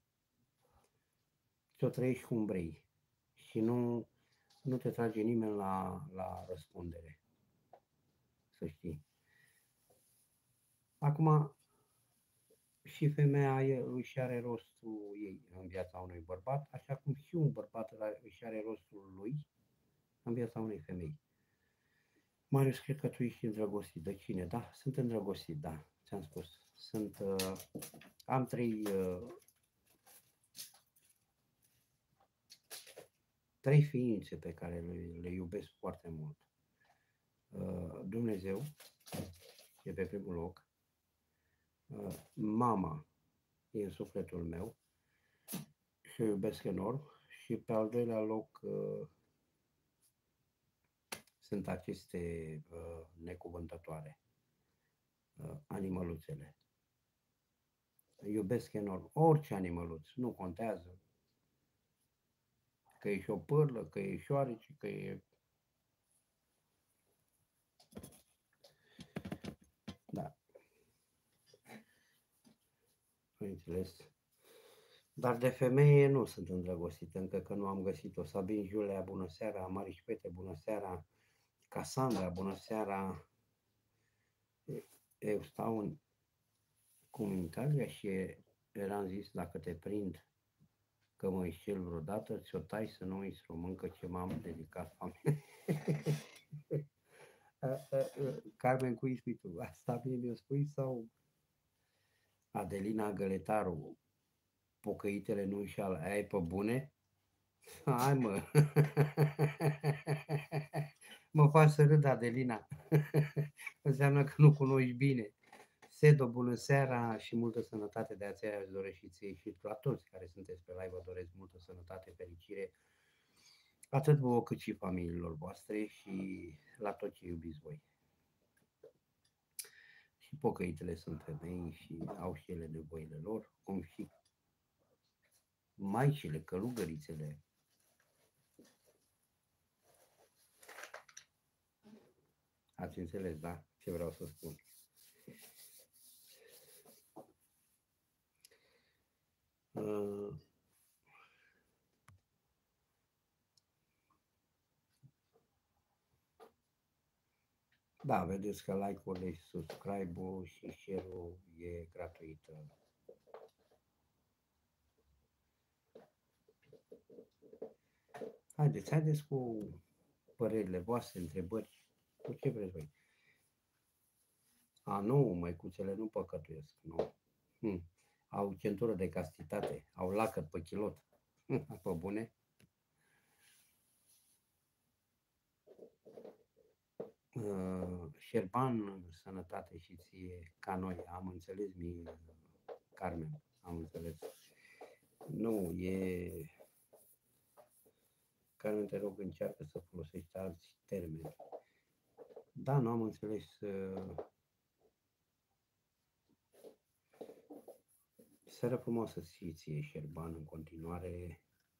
Ți-o trăiești cum vrei și nu, nu te trage nimeni la, la răspundere. Să știi. Acum, și femeia își are rostul ei în viața unui bărbat, așa cum și un bărbat își are rostul lui în viața unei femei. Marius, cred că tu ești îndrăgostit. De cine? Da, sunt îndrăgostit, da, ți-am spus. Sunt, uh, am trei, uh, trei ființe pe care le, le iubesc foarte mult. Uh, Dumnezeu e pe primul loc, uh, mama e în sufletul meu și o iubesc enorm și pe al doilea loc uh, sunt aceste uh, necuvântătoare, uh, animăluțele. Iubesc enorm orice animăluț, nu contează că e și o pârlă, că e șoareci, că e... Da. Înțeles. Dar de femeie nu sunt îndrăgostit, încă că nu am găsit-o. Sabin Julea, bună seara, Mariș Pete, bună seara, Casandra, bună seara. Eu stau în, cum în Italia și eram zis, dacă te prind că mă înșel vreodată, ți-o tai să nu uiți româncă ce m-am dedicat familiei. Carmen, cui spui tu? Asta mie mi-o spui sau Adelina Găletaru? Pocăitele nu înșeală. Ai pe bune? Hai mă! Mă faci să râd, Adelina. Înseamnă că nu cunoști bine. Sedo, bună seara și multă sănătate, de aceea îți doresc și ție și la toți care sunteți pe live, vă doresc multă sănătate, fericire, atât vouă cât și familiilor voastre și la tot ce iubiți voi. Și pocăitele sunt femei și au și ele nevoile lor, cum și maicile, călugărițele. Ați înțeles, da? Ce vreau să spun. Uh, Da, vedeți că like-ul și subscribe-ul și share-ul e gratuit. Haideți, haideți cu părerile voastre, întrebări, cu ce vreți voi. A, nu, măicuțele nu păcătuiesc, nu. Hm. Au centură de castitate, au lacăt pe chilot. Hm, pe bune? Uh, Șerban, sănătate și ție, ca noi, am înțeles, mi, Carmen, am înțeles. Nu, e... Carmen, te rog, încearcă să folosești alți termeni. Da, nu am înțeles. Uh... Seară frumoasă și ție, Șerban, în continuare.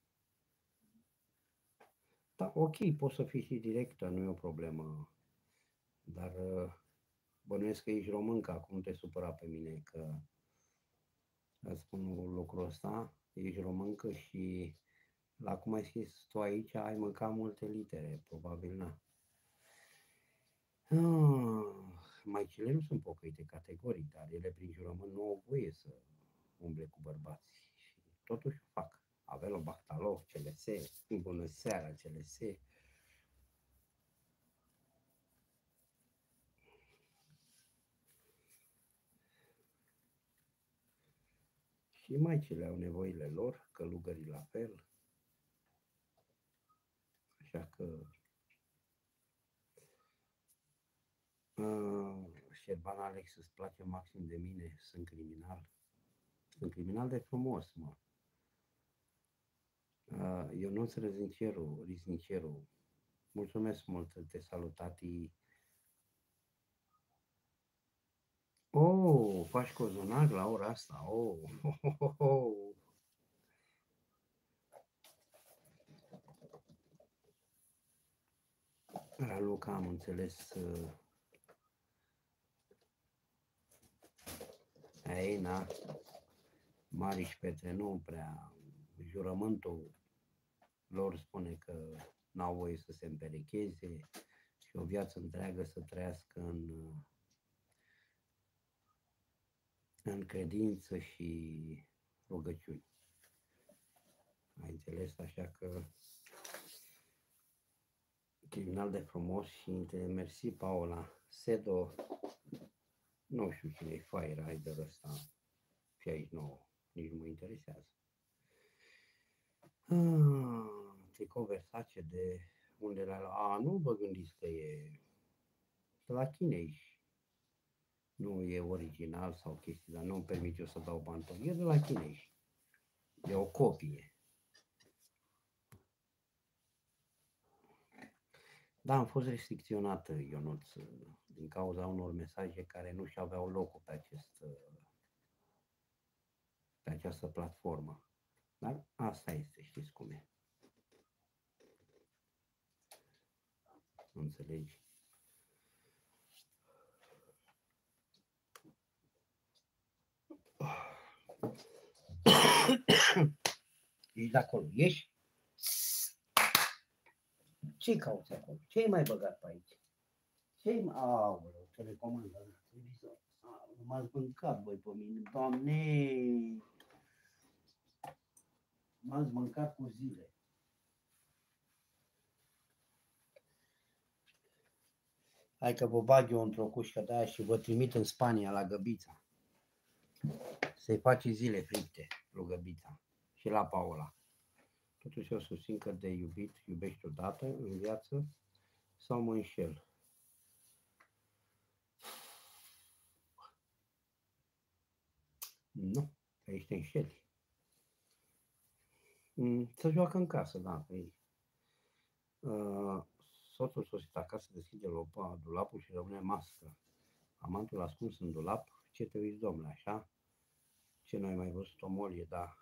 Da, ok, poți să fii și directă, nu e o problemă. Dar bănuiesc că ești româncă, acum te supăra pe mine că îți spun lucrul ăsta, ești româncă și la cum ai scris tu aici, ai mâncat multe litere, probabil na. Ah, maicile nu sunt pocăite categoric, dar ele prin jurământ nu au voie să umble cu bărbați și totuși o fac. Avelo Bactalov, C L S, bună seara, C L S. Și maicile au nevoile lor, călugării la fel. Așa că uh, Șerban Alex, îți place maxim de mine, sunt criminal. Sunt criminal de frumos, mă. Uh, eu nu sunt răznicerul, riznicerul. Mulțumesc mult, te salutati. Oh, faci cozonac la ora asta, oh, oh, oh, oh. Raluca, am înțeles. Uh, ei, na, Mariș Petre nu prea, jurământul lor spune că n-au voie să se împerecheze și o viață întreagă să trăiască în, în credință și rugăciuni. Ai înțeles? Așa că criminal de frumos și mersi, Paola. Sedo, nu știu cine e Fire Rider ăsta, și aici nu, nici nu mă interesează. Ah, tricou Versace de unde l-a luat? A, nu vă gândiți că e de la chinezi. Nu e original sau chestii, dar nu-mi permit eu să dau bani pe el. E de la chinezi. E o copie. Da, am fost restricționat, Ionuț, din cauza unor mesaje care nu și aveau locul pe, acest, pe această platformă. Dar asta este, știți cum e. Înțelegi? Ești de acolo, ești? Ce cauți acolo? Ce-ai mai băgat pe aici? Ce-ai mai... Aoleu, telecomandă la televizor. M-ați mâncat voi pe mine, Doamne! M-ați mâncat cu zile. Hai că vă bag eu într-o cușcă de aia și vă trimit în Spania, la Găbița. Să-i faci zile fripte, lui Găbița. Și la Paola. Totuși eu susțin că de iubit iubești odată în viață sau mă înșel. Nu, aici te înșeli. Să joacă în casă, da. Păi. Uh, soțul sosit acasă, deschide lopa, dulapul și rămâne mască. Amantul ascuns în dulap, ce te uiți, domnule, așa? Ce n-ai mai văzut o molie, da.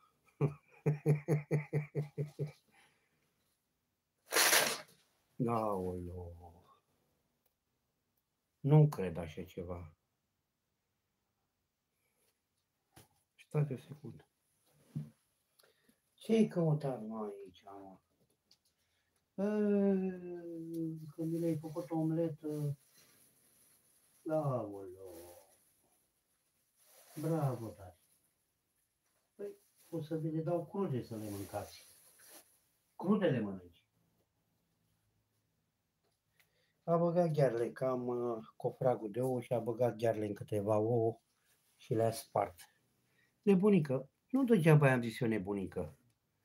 Aoleu. Nu cred așa ceva. Stați o secundă. Ce-ai căutat, mă, aici, mă? Când mi le-ai făcut o omletă, aoleu. Bravo, tati. Păi, o să vi le dau crude să le mâncați. Crude le mănânci. A băgat ghearle, cam uh, cofragul de ouă și a băgat ghearle în câteva ouă și le-a spart. Nebunică. Nu degeaba am zis eu nebunică.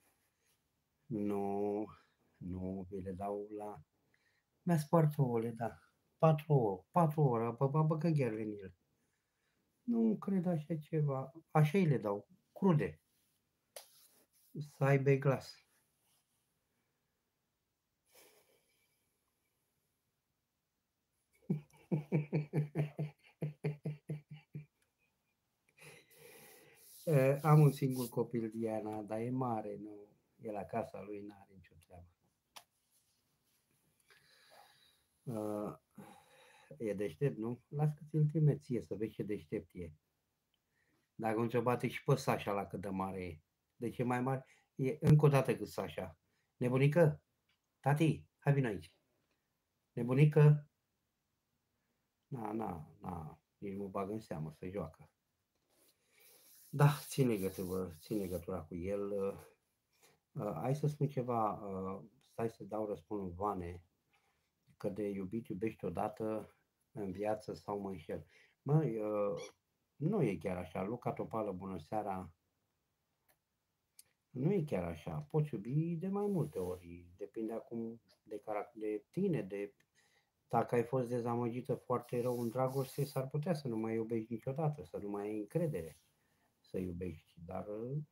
Nu, nu, vi le dau la... Mi-a spart ouăle, da. Patru ouă, patru ore, a băgat ghearle în ele. Nu cred așa ceva. Așa îi le dau, crude. Să aibă glas. Am un singur copil, Diana, dar e mare, nu, e la casa lui, n-are nicio treabă. Uh, e deștept, nu? Las că ți-l trimit ție să vezi ce deștept e. Dacă nu ți-o bate și pe Sasha la cât de mare e. De ce mai mare? E încă o dată cât Sasha. Nebunică? Tati, hai vin aici. Nebunică? Na, na, na, nici nu bag în seamă să joacă. Da, țin legătură, țin legătura cu el. Uh, hai să spun ceva, uh, stai să dau răspuns Vane, că de iubit iubești odată în viață sau mă înșel. Măi, uh, nu e chiar așa. Luca Topală, bună seara. Nu e chiar așa. Poți iubi de mai multe ori. Depinde acum de, de tine, de dacă ai fost dezamăgită foarte rău în dragoste, s-ar putea să nu mai iubești niciodată, să nu mai ai încredere să iubești. Dar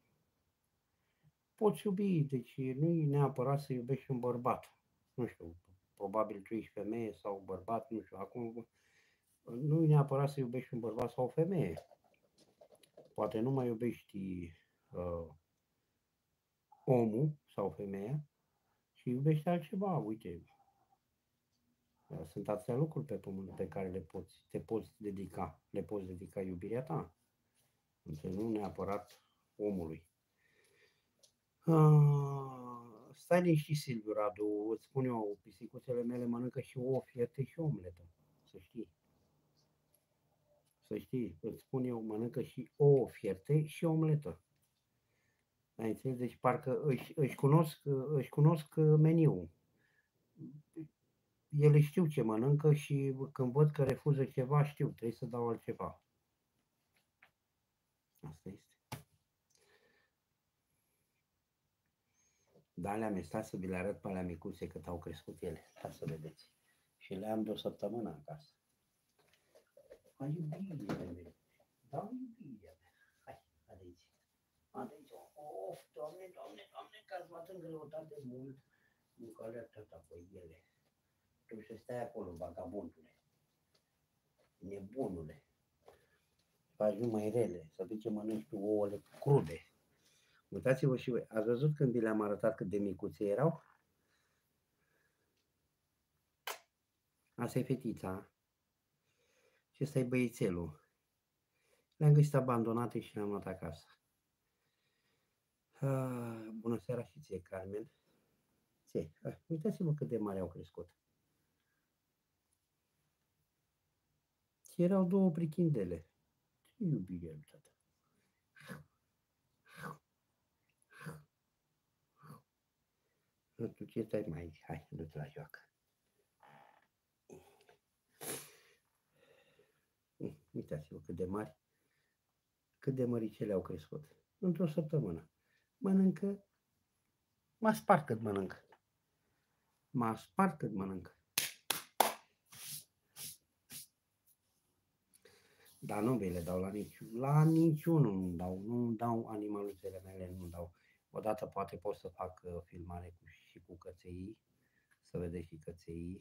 poți iubi, deci nu e neapărat să iubești un bărbat. Nu știu, probabil tu ești femeie sau bărbat, nu știu, acum nu e neapărat să iubești un bărbat sau o femeie. Poate nu mai iubești uh, omul sau femeia și iubești altceva, uite. Sunt atâtea lucruri pe pământ pe care le poți, te poți dedica, le poți dedica iubirea ta. Nu neapărat omului. Uh, stai liniștit, Silviu Radu, îți spun eu, pisicuțele mele mănâncă și ouă fierte și omletă, să știi. Să știi, îți spun eu, mănâncă și ouă fierte și omletă. Ai înțeles? Deci parcă își, își, cunosc, își cunosc meniul. Ele știu ce mănâncă și când văd că refuză ceva, știu, trebuie să dau altceva. Asta este. Da, le-am estat să vi le arăt pe alea micuțe cât au crescut ele, ca să vedeți. Și le am de o săptămână în casă. Hai, iubirile mele. Da, iubirea mea. Hai, aici. Aici. Of, Doamne, Doamne, Doamne, că ați luat în greutate mult mâncarea tata pe ele. Tu să stai acolo, vagabondule. Nebunule. Faci numai rele, să duci ce mănânci tu ouăle crude. Uitați-vă și voi, ați văzut când vi le-am arătat cât de micuțe erau? Asta e fetița și ăsta e băiețelul. Le-am găsit abandonate și le-am luat acasă. Ah, bună seara și ție, Carmen. Ție, ah, uitați-vă cât de mari au crescut. Și erau două prichindele. Ce iubire lui tata. Nu, tu ce stai mai aici? Hai, du-te la joacă. Uitați-vă cât de mari, cât de măricele au crescut. Într-o săptămână. Mănâncă, mă spart cât mănâncă. Mă spart cât mănâncă. Dar nu vi le dau la niciun, la niciunul nu dau, nu dau animaluțele mele, nu dau. Odată poate pot să fac uh, filmare cu, și cu căței, să vedeți și căței.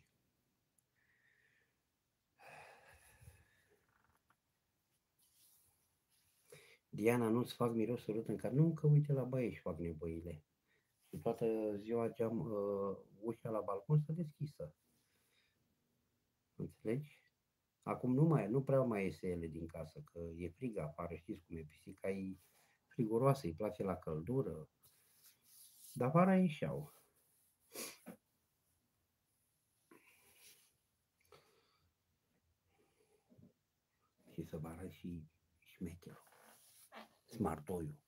Diana, nu-ți fac miros urât în care, nu, că uite la baie și fac nevoile. Și toată ziua geam, uh, ușa la balcon să deschisă. Înțelegi? Acum nu mai, nu prea mai iese ele din casă, că e frig afară, știți cum e, pisica e friguroasă, îi place la căldură. Dar vara ieșeau. Și să vă arăt și șmecherul. Smartoiul.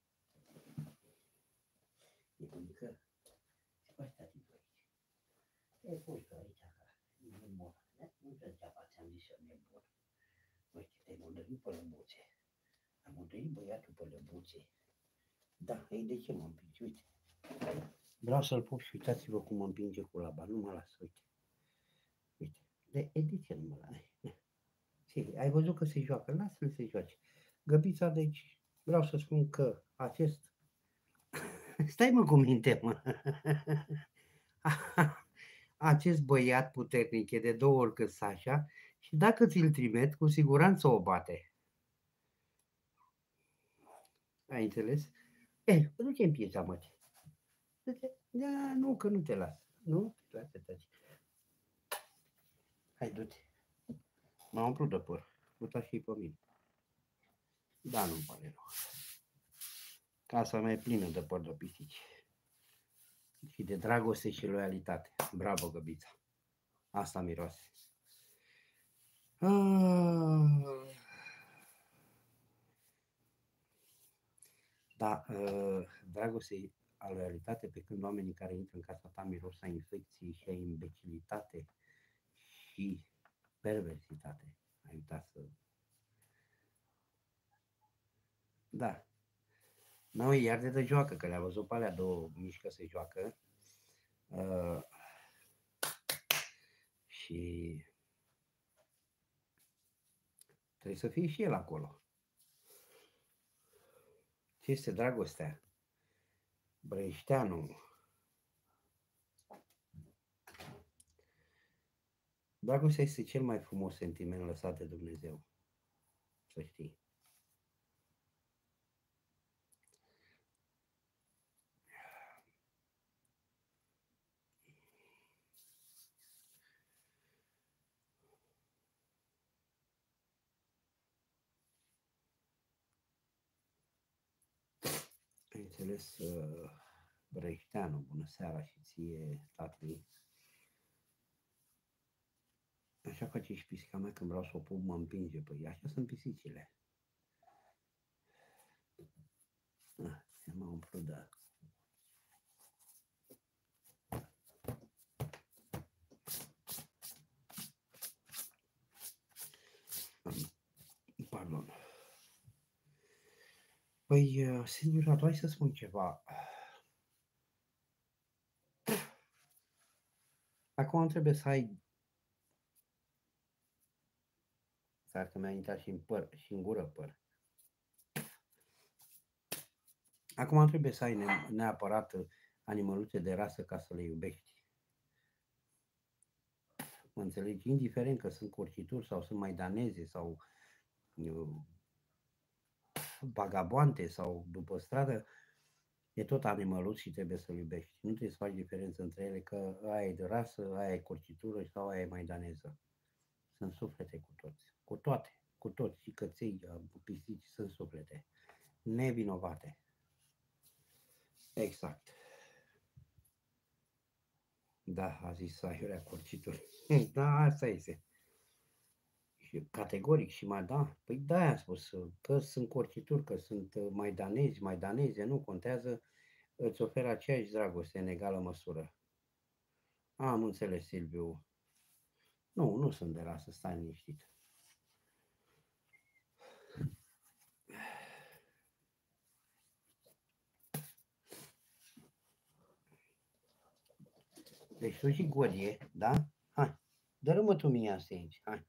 E bunică? Ce faci, tati, tu aici? E pui tu aici, că e nebun. Nu degeaba ți-am zis eu nebun. Uite, te-ai mândărit pe lăbuțe. Am mândărit băiatul pe lăbuțe. Da, ei, de ce mă împingi? Uite. Vreau să-l pup și uitați-vă cum mă împinge cu laba. Nu mă las, uite. Uite. De, e, de ce nu mă las? Ai văzut că se joacă? Lasă-l să joace. Găbița, deci, vreau să spun că acest... Stai mă cu minte, mă. Acest băiat puternic e de două ori cât Sasha și dacă ți-l trimit, cu siguranță o bate. Ai înțeles? E, du-te în piesa, mă. Da, nu, că nu te las. Nu? Lasă-te. Hai, du-te. M-am umplut de păr. Uita și pe mine. Da, nu-mi pare rău. Casa mea e plină de păr de pisici. Și de dragoste și loialitate. Bravo, găbița. Asta miroase. Ah. Da, uh, dragoste a loialitate, pe când oamenii care intră în casa ta miros a infecții și a imbecilitate și perversitate. Ai uitat să... Da. Nu, iar de, de joacă, că le-a văzut pe alea două mișcă să joacă. Uh, și trebuie să fie și el acolo. Ce este dragostea? Brăișteanu. Dragostea este cel mai frumos sentiment lăsat de Dumnezeu. Să știi. bineînțeles, uh, Brăișteanu, bună seara și ție, tatăl. Așa face și pisica mea când vreau să o pup, mă împinge. Păi așa sunt pisicile. Ah, mă umplu de... Pardon. Păi, singur, hai să spun ceva. Acum trebuie să ai... Sar că mi-a intrat și în păr, și în gură păr. Acum trebuie să ai ne- neapărat animăluțe de rasă ca să le iubești. Mă înțelegi? Indiferent că sunt curcituri sau sunt maidaneze sau uh, vagabonte sau după stradă, e tot animăluț și trebuie să-l iubești. Nu trebuie să faci diferență între ele, că aia e de rasă, aia e curcitură sau aia e maidaneză. Sunt suflete cu toți, cu toate, cu toți, și căței, pisici, sunt suflete nevinovate. Exact. Da, a zis aiurea curcituri. Da, asta este. Și categoric și mai da, păi da, am spus că sunt curcituri, că sunt maidanezi, maidaneze, nu contează, îți oferă aceeași dragoste în egală măsură. Am înțeles, Silviu. Nu, nu sunt de rasă, stai liniștit. Deci tu și Godie, da? Hai, dă-mă tu mie asta aici, hai.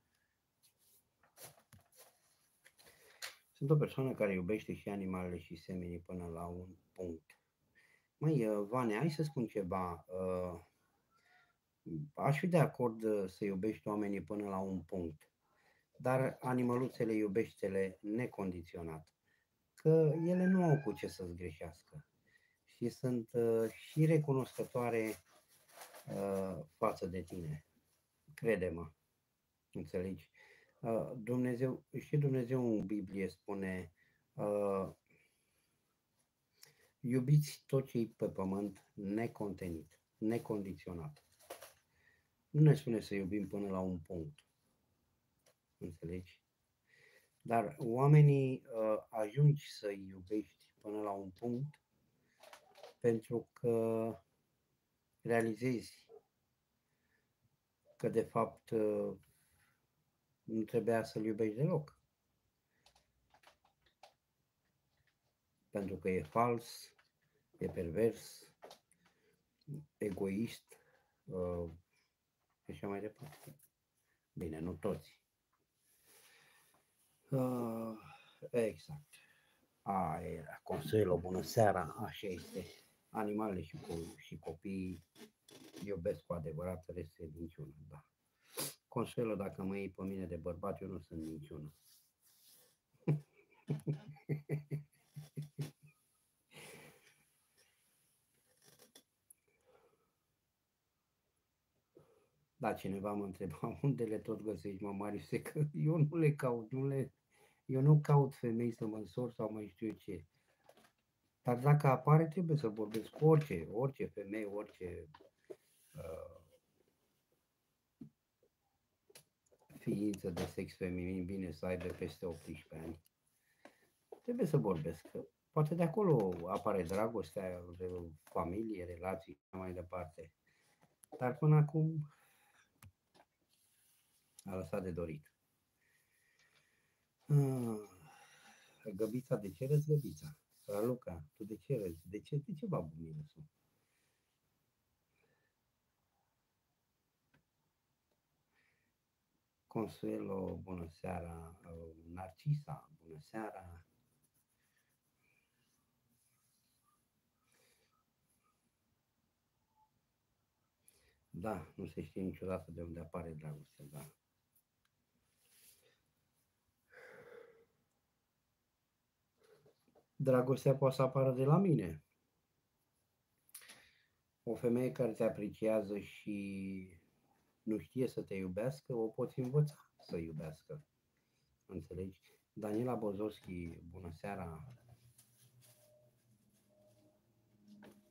Sunt o persoană care iubește și animalele și semenii până la un punct. Măi, Vane, hai să spun ceva. Aș fi de acord să iubești oamenii până la un punct, dar animăluțele iubește-le necondiționat, că ele nu au cu ce să-ți greșească și sunt uh, și recunoscătoare uh, față de tine. Crede-mă, înțelegi? Uh, Dumnezeu, și Dumnezeu în Biblie spune, uh, iubiți tot ce-i pe pământ necontenit, necondiționat. Nu ne spune să iubim până la un punct, înțelegi? Dar oamenii uh, ajungi să-i iubești până la un punct pentru că realizezi că de fapt uh, nu trebuia să-l iubești deloc. Pentru că e fals, e pervers, egoist uh, și așa mai departe. Bine, nu toți. Uh, exact. A, era Consuelo, bună seara, așa este. Animalele și, co- și copiii iubesc cu adevărat, restul e minciună, da. Consuelo, dacă mă iei pe mine de bărbat, eu nu sunt minciună. Da, cineva mă întreba unde le tot găsești, mă, Mariuse, că eu nu le caut, nu le, eu nu caut femei să mă însor sau mai știu ce. Dar dacă apare, trebuie să vorbesc cu orice, orice femeie, orice uh, ființă de sex feminin bine să aibă peste optsprezece ani. Trebuie să vorbesc. Poate de acolo apare dragostea, familie, relații și mai departe. Dar până acum a lăsat de dorit. Ah, Găbița, de ce râzi, Găbița? Raluca, tu de ce râzi? De ce, de ce va minusul? Consuelo, bună seara. Narcisa, bună seara. Da, nu se știe niciodată de unde apare dragostea, da. Dragostea poate să apară de la mine. O femeie care te apreciază și nu știe să te iubească, o poți învăța să iubească. Înțelegi? Daniela Bozovski, bună seara.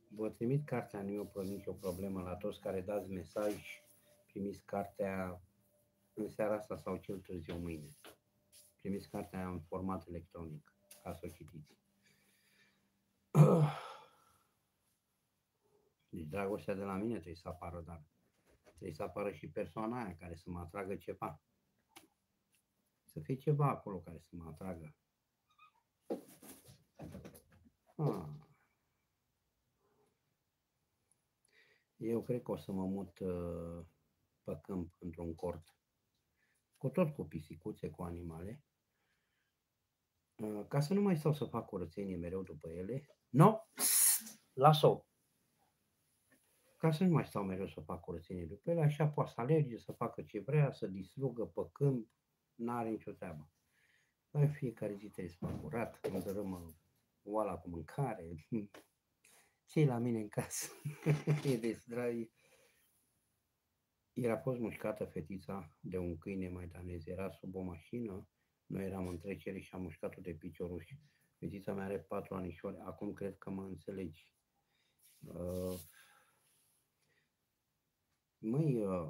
Vă trimit cartea, nu e o, nicio problemă la toți care dați mesaj, primiți cartea în seara asta sau cel târziu mâine. Primiți cartea în format electronic, ca să o citiți. Deci dragostea de la mine trebuie să apară, dar trebuie să apară și persoana aia care să mă atragă ceva. Să fie ceva acolo care să mă atragă. Ah. Eu cred că o să mă mut uh, pe câmp, într-un cort, cu tot cu pisicuțe, cu animale, uh, ca să nu mai stau să fac curățenie mereu după ele. No, las-o! Ca să nu mai stau mereu să fac curățenie după ele, așa poate să alerge, să facă ce vrea, să distrugă pe câmp, n-are nicio treabă. În fiecare zi trebuie să fac curat, îmi dărâmă oala cu mâncare, ce la mine în casă, e de zdravie. Ieri a fost mușcată fetița de un câine maidanez, era sub o mașină, noi eram în trecere și am mușcat-o de picioruș. Fetița mea are patru anișori, acum cred că mă înțelegi. Uh, măi, uh,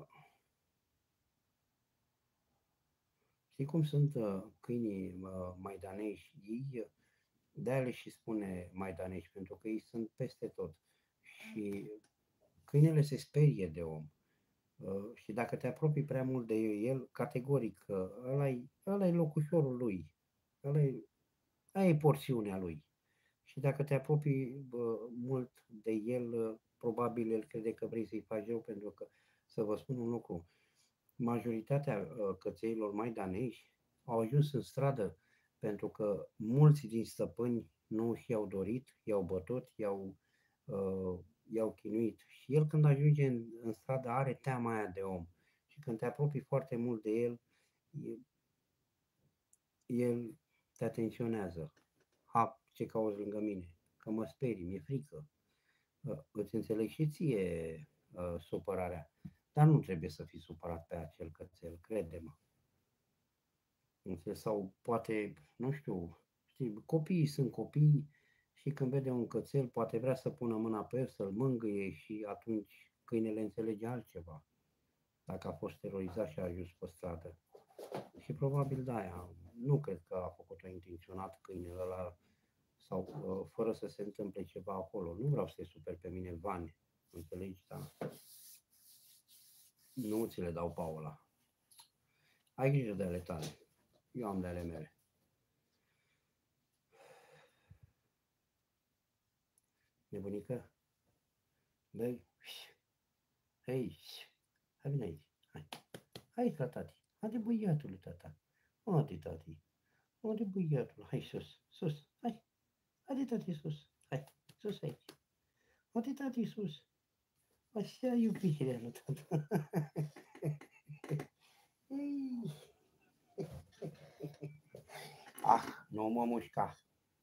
știi cum sunt uh, câinii uh, maidanești? Ei, de-aia le și spune maidanești, pentru că ei sunt peste tot. Și câinele se sperie de om. Uh, și dacă te apropii prea mult de el, categoric, uh, ăla-i, ăla-i locușorul lui, ăla-i, aia e porțiunea lui. Și dacă te apropii uh, mult de el, uh, probabil el crede că vrei să-i faci rău, pentru că, să vă spun un lucru, majoritatea uh, cățeilor maidanești au ajuns în stradă pentru că mulți din stăpâni nu și-au dorit, i-au bătut, i-au, uh, i-au chinuit. Și el când ajunge în, în stradă are teama aia de om. Și când te apropii foarte mult de el, el, el te atenționează. Ha, ce cauți lângă mine? Că mă sperii, mi-e frică. Uh, îți înțeleg și ție uh, supărarea, dar nu trebuie să fii supărat pe acel cățel, crede-mă. Sau poate, nu știu, știi, copiii sunt copii și când vede un cățel poate vrea să pună mâna pe el, să-l mângâie și atunci câinele înțelege altceva. Dacă a fost terorizat și a ajuns pe stradă. Și probabil de aia, nu cred că a făcut-o intenționat câinele ăla sau uh, fără să se întâmple ceva acolo. Nu vreau să te super pe mine, Vane, înțelegi, da? Nu ți le dau, Paula. Ai grijă de ale tale. Eu am de ale mele. Nebunică? Băi, hei, hai vine aici, hai. Hai, tati, haide băiatule, tata. Haide, tati. Haide băiatul, hai sus, sus, hai. Haide, tati, sus, hai, sus aici. Haide, tati, sus. Așa iubirea lui tata. Ah, nu mă mușca.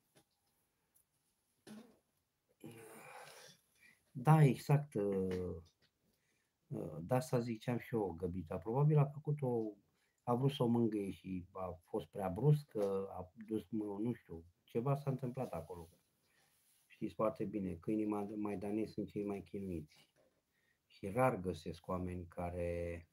Da, exact. Da, să ziceam și eu, Găbita. Probabil a făcut-o, a vrut să o mângâie și a fost prea brusc, a dus, nu știu, ceva s-a întâmplat acolo. Știți foarte bine, câinii maidanezi sunt cei mai chinuiți. Și rar găsesc oameni care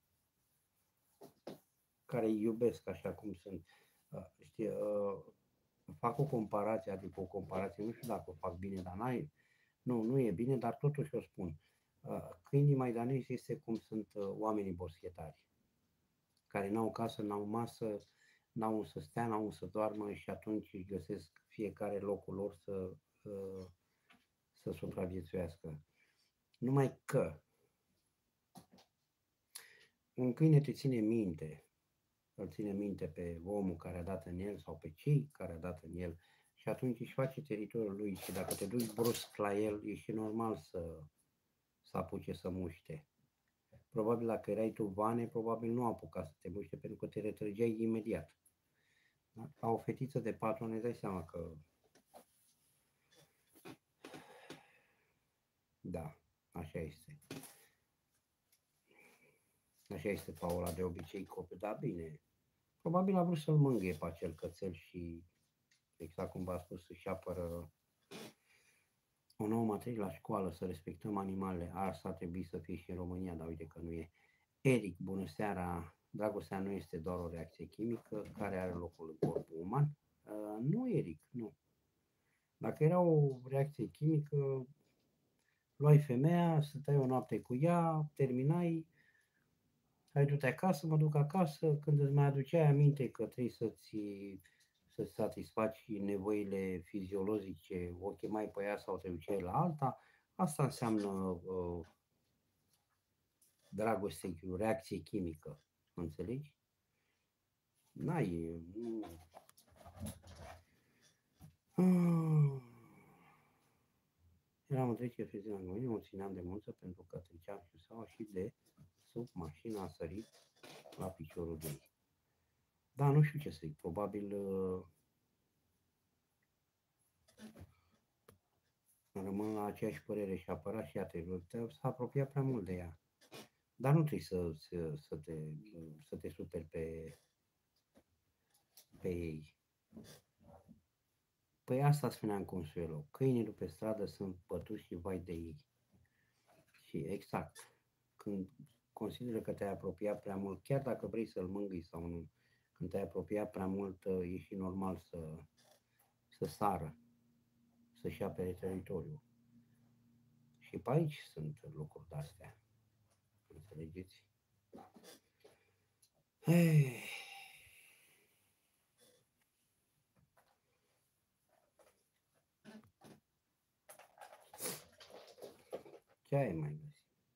care îi iubesc așa cum sunt. Știi, fac o comparație, adică o comparație, nu știu dacă o fac bine, dar n-ai, nu, nu e bine, dar totuși o spun. Câinii maidanezi este cum sunt oamenii boschetari, care n-au casă, n-au masă, n-au unde să stea, n-au unde să doarmă și atunci își găsesc fiecare locul lor să, să supraviețuiască. Numai că un câine te ține minte, îl ține minte pe omul care a dat în el sau pe cei care a dat în el și atunci își face teritoriul lui și dacă te duci brusc la el, e și normal să, să apuce să muște. Probabil dacă erai tu, Vane, probabil nu apuca să te muște pentru că te retrăgeai imediat. Da? Ca o fetiță de patru ani, dai seama că... Da, așa este. Așa este, Paula, de obicei copil, dar bine. Probabil a vrut să-l mângâie pe acel cățel și, exact cum v-a spus, să-și apără o nouă materie la școală, să respectăm animalele, asta ar trebui să fie și în România, dar uite că nu e. Eric, bună seara! Dragostea nu este doar o reacție chimică care are locul în corpul uman? Uh, nu, Eric, nu. Dacă era o reacție chimică, luai femeia, stăteai o noapte cu ea, terminai, hai du-te acasă, mă duc acasă, când îți mai aduceai aminte că trebuie să-ți, să-ți satisfaci nevoile fiziologice, o chemai pe ea sau te duceai la alta, asta înseamnă uh, dragoste, o reacție chimică, înțelegi? N-ai, nu... Ah. Eram în trecere frezina în mâine, o țineam de mâță pentru că treceam și sau și de sub mașina a sărit la piciorul de ei. Da, nu știu ce să zic, probabil uh, rămân la aceeași părere și apăra și atributul tău, s-a apropiat prea mult de ea. Dar nu trebuie să, să, să, te, să te superi pe, pe ei. Păi asta spuneam Consuelo, câinii de pe stradă sunt bătuși și vai de ei. Și exact, când consideră că te-ai apropiat prea mult, chiar dacă vrei să-l mângâi sau nu, când te-ai apropiat prea mult, e și normal să, să sară, să-și apere teritoriul. Și pe aici sunt lucruri de-astea. Înțelegeți? Hey. Ce ai mai găsit?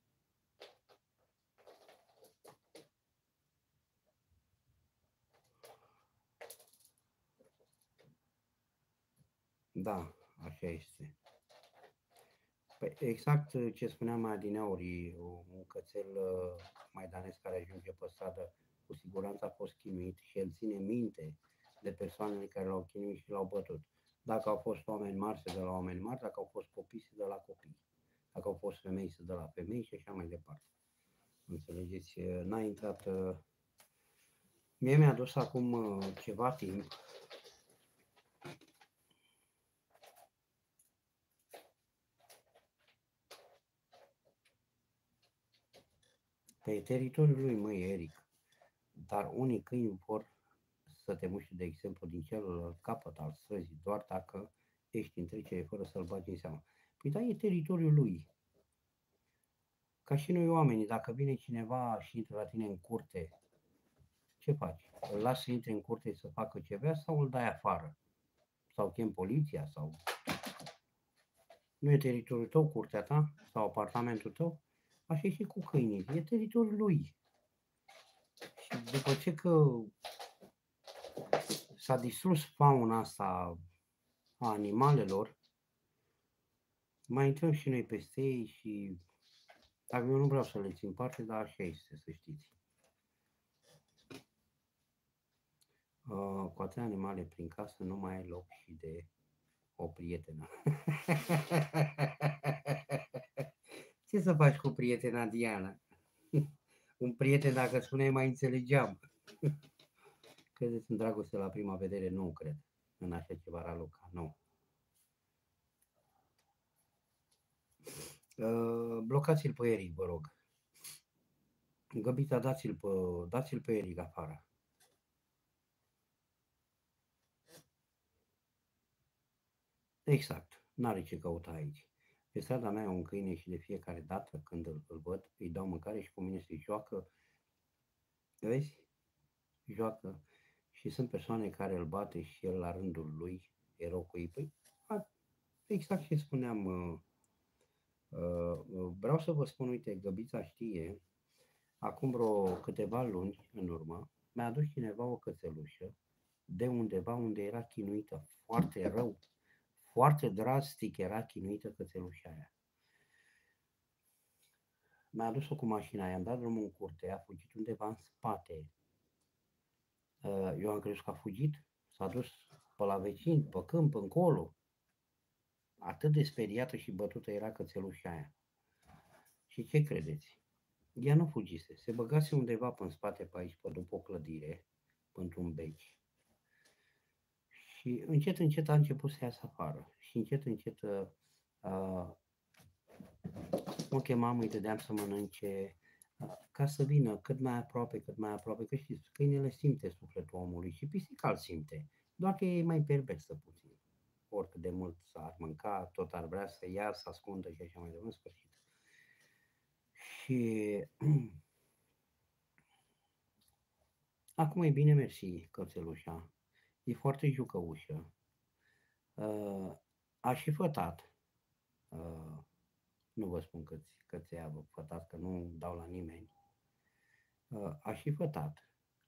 Da, așa este. Păi exact ce spuneam mai adineauri, un cățel maidanez care ajunge pe stradă, cu siguranță a fost chinuit și el ține minte de persoanele care l-au chinuit și l-au bătut. Dacă au fost oameni mari, se dă la oameni mari, dacă au fost copii, se dă la copii. Dacă au fost femei, se dă la femei și așa mai departe. Înțelegeți? N-a intrat... Mie mi-a dus acum ceva timp pe teritoriul lui, măi, Eric, dar unii câini vor să te muște, de exemplu, din celălalt capăt al străzii, doar dacă ești în trecere fără să-l bagi în seamă. Păi da, e teritoriul lui. Ca și noi oamenii, dacă vine cineva și intră la tine în curte, ce faci? Îl lași să intre în curte să facă ce vrea sau îl dai afară? Sau chem poliția? Sau... Nu e teritoriul tău, curtea ta? Sau apartamentul tău? Așa e și cu câinii. E teritoriul lui. Și după ce că s-a distrus fauna asta a animalelor, mai intrăm și noi peste ei și dacă eu nu vreau să le țin parte, dar așa este, să știți. Uh, cu atâtea animale prin casă nu mai ai loc și de o prietenă. Ce să faci cu prietena Diana? Un prieten, dacă spuneai, mai înțelegeam. Credeți în dragoste la prima vedere? Nu cred. În așa ceva, Raluca, nu. Uh, blocați-l pe Eric, vă rog. Găbița, dați-l pe, dați-l pe Eric afară. Exact, n-are ce căuta aici. Pe strada mea e un câine și de fiecare dată când îl, îl văd, îi dau mâncare și cu mine se joacă. Vezi? Joacă. Și sunt persoane care îl bate și el la rândul lui, erou cu ei. Păi, exact ce spuneam. Uh, uh, vreau să vă spun, uite, Găbița știe, acum vreo câteva luni în urmă, mi-a adus cineva o cățelușă de undeva unde era chinuită foarte rău. Foarte drastic era chinuită cățelușa aia. Mi-a adus-o cu mașina, i-am dat drumul în curte, a fugit undeva în spate. Eu am crezut că a fugit, s-a dus pe la vecini, pe câmp, încolo. Atât de speriată și bătută era cățelușa aia. Și ce credeți? Ea nu fugise, se băgase undeva pe în spate, pe aici, pe după o clădire, într-un beci. Și încet, încet a început să iasă afară. Și încet, încet Uh, mă chemam, îi dădeam să mănânce, uh, ca să vină cât mai aproape, cât mai aproape, că știți, câinele simte sufletul omului și pisica îl simte, doar că e mai perversă puțin. Oricât de mult s-ar mânca, tot ar vrea să ia, să ascundă și așa mai departe, în sfârșit. Și acum e bine, mersi, cățelușa. E foarte jucăușă. Uh, a și fătat. Uh, nu vă spun câți, câți a fătat, că nu dau la nimeni. Uh, a și fătat.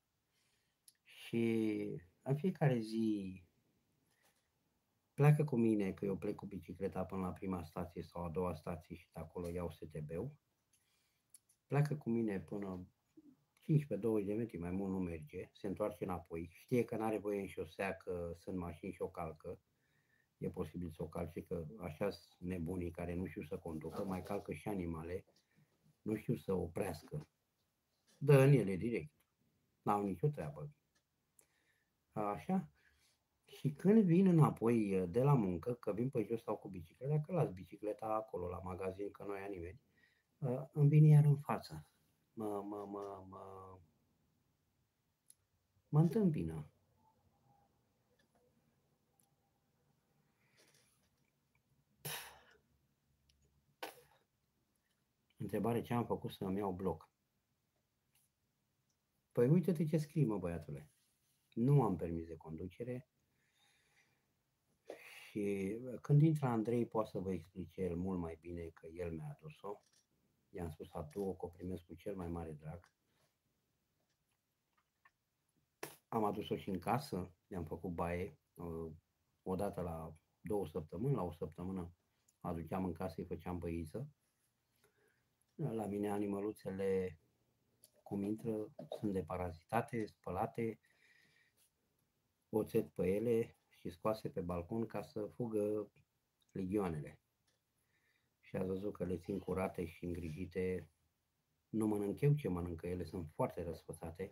Și în fiecare zi pleacă cu mine, că eu plec cu bicicleta până la prima stație sau a doua stație și de acolo iau S T B-ul. Pleacă cu mine până cincisprezece douăzeci de metri, mai mult nu merge, se întoarce înapoi, știe că n-are voie în șosea, că sunt mașini și o calcă, e posibil să o calce, că așa sunt nebunii care nu știu să conducă, mai calcă și animale, nu știu să oprească, dă în ele direct, n-au nicio treabă. Așa? Și când vin înapoi de la muncă, că vin pe jos sau cu bicicleta, că las bicicleta acolo la magazin, că nu ia nimeni, îmi vine iar în față. Mă, mă, mă, mă, mă întâmpină. Întrebare: ce am făcut să îmi iau bloc? Păi uite-te ce scrii, mă, băiatule. Nu am permis de conducere și când intră Andrei poate să vă explice el mult mai bine, că el mi-a adus-o. I-am spus atu-o, că o primesc cu cel mai mare drag. Am adus-o și în casă, i-am făcut baie, o dată la două săptămâni, la o săptămână aduceam în casă, îi făceam băiță. La mine animăluțele, cum intră, sunt deparazitate, spălate, oțet pe ele și scoase pe balcon ca să fugă legioanele. Și ați văzut că le țin curate și îngrijite. Nu mănânc eu ce mănâncă ele, sunt foarte răsfățate.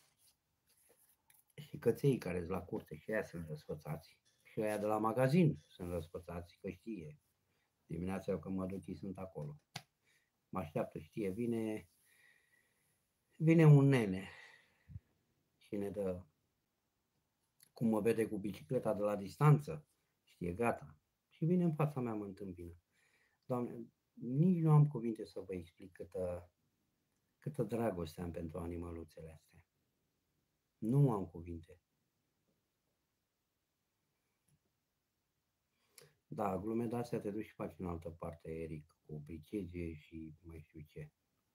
Și căței care sunt la curte și aia sunt răsfățați. Și aia de la magazin sunt răsfățați, că știe. Dimineața când mă duc, ei sunt acolo. Mă așteaptă, știe, vine, vine un nene și ne dă, cum mă vede cu bicicleta de la distanță, știe, gata. Și vine în fața mea, mă întâmpină. Doamne, nici nu am cuvinte să vă explic câtă, câtă dragoste am pentru animăluțele astea. Nu am cuvinte. Da, glume de astea te duci și faci în altă parte, Eric, cu bricegie și mai știu ce.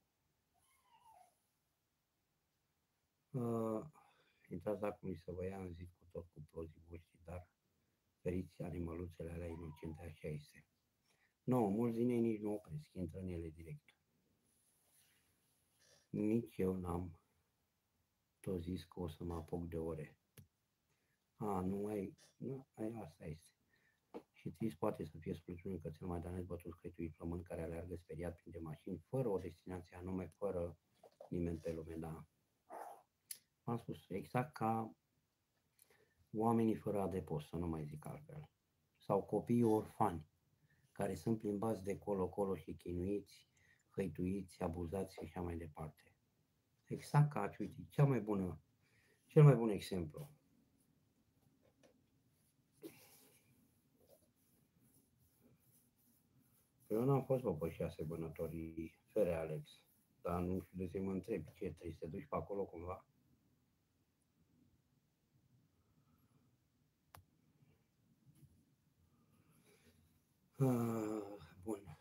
Uh, intrați acum să vă ia în zi cu tot cu plozii voștri, dar feriți animăluțele alea inocente, așa este. Nu, mulți din ei nici nu opresc, intră în ele direct. Nici eu n-am tot zis că o să mă apuc de ore. A, nu ai, nu, ai, asta este. Și trist poate să fie sprijinul că cel mai danez bătut cretuit flămând care aleargă speriat printre mașini, fără o destinație anume, fără nimeni pe lume, da. Am spus, exact ca oamenii fără adăpost, să nu mai zic altfel. Sau copiii orfani, care sunt plimbați de colo-colo și chinuiți, hăituiți, abuzați și așa mai departe. Exact ca aci, uite, cea mai bună, cel mai bun exemplu. Eu n-am fost, bă, pe șase vânătorii, fere Alex, dar nu știu de ce mă întreb, ce, trebuie să te duci pe acolo cumva? Uh, bun.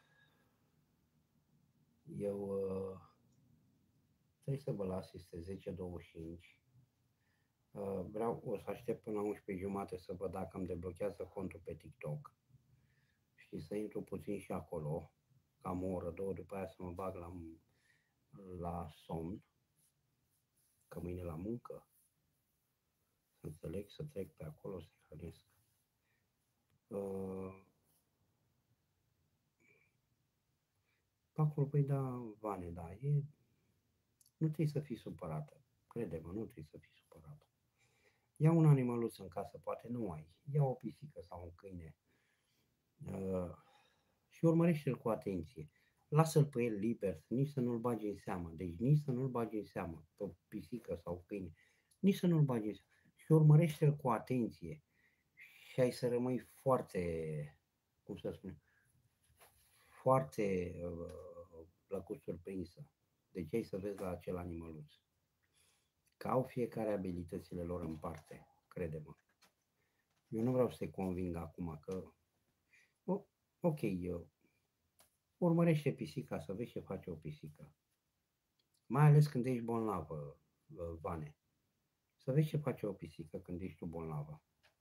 Eu uh, trebuie să vă las, este zece douăzeci și cinci. Uh, vreau, o să aștept până la unsprezece jumate să văd dacă îmi deblochează contul pe TikTok. Și să intru puțin și acolo, cam o oră, două, după aia să mă bag la, la somn, că mâine la muncă, să înțeleg, să trec pe acolo, să hrănesc. Uh, pe acolo, păi da, Vane, da, e, nu trebuie să fii supărată, crede-mă, nu trebuie să fii supărată. Ia un animăluț în casă, poate nu ai, ia o pisică sau un câine. Uh, și urmărește-l cu atenție. Lasă-l pe el liber, nici să nu-l bagi în seamă. Deci nici să nu-l bagi în seamă, pe pisică sau câine, nici să nu-l bagi în seamă. Și urmărește-l cu atenție. Și ai să rămâi foarte, cum să spun, foarte uh, plăcut surprinsă. De ce ai să vezi la acel animăluț? Că au fiecare abilitățile lor în parte, crede-mă. Eu nu vreau să te conving acum că, o, ok, eu, urmărește pisica să vezi ce face o pisică. Mai ales când ești bolnavă, Vane. Să vezi ce face o pisică când ești tu bolnavă.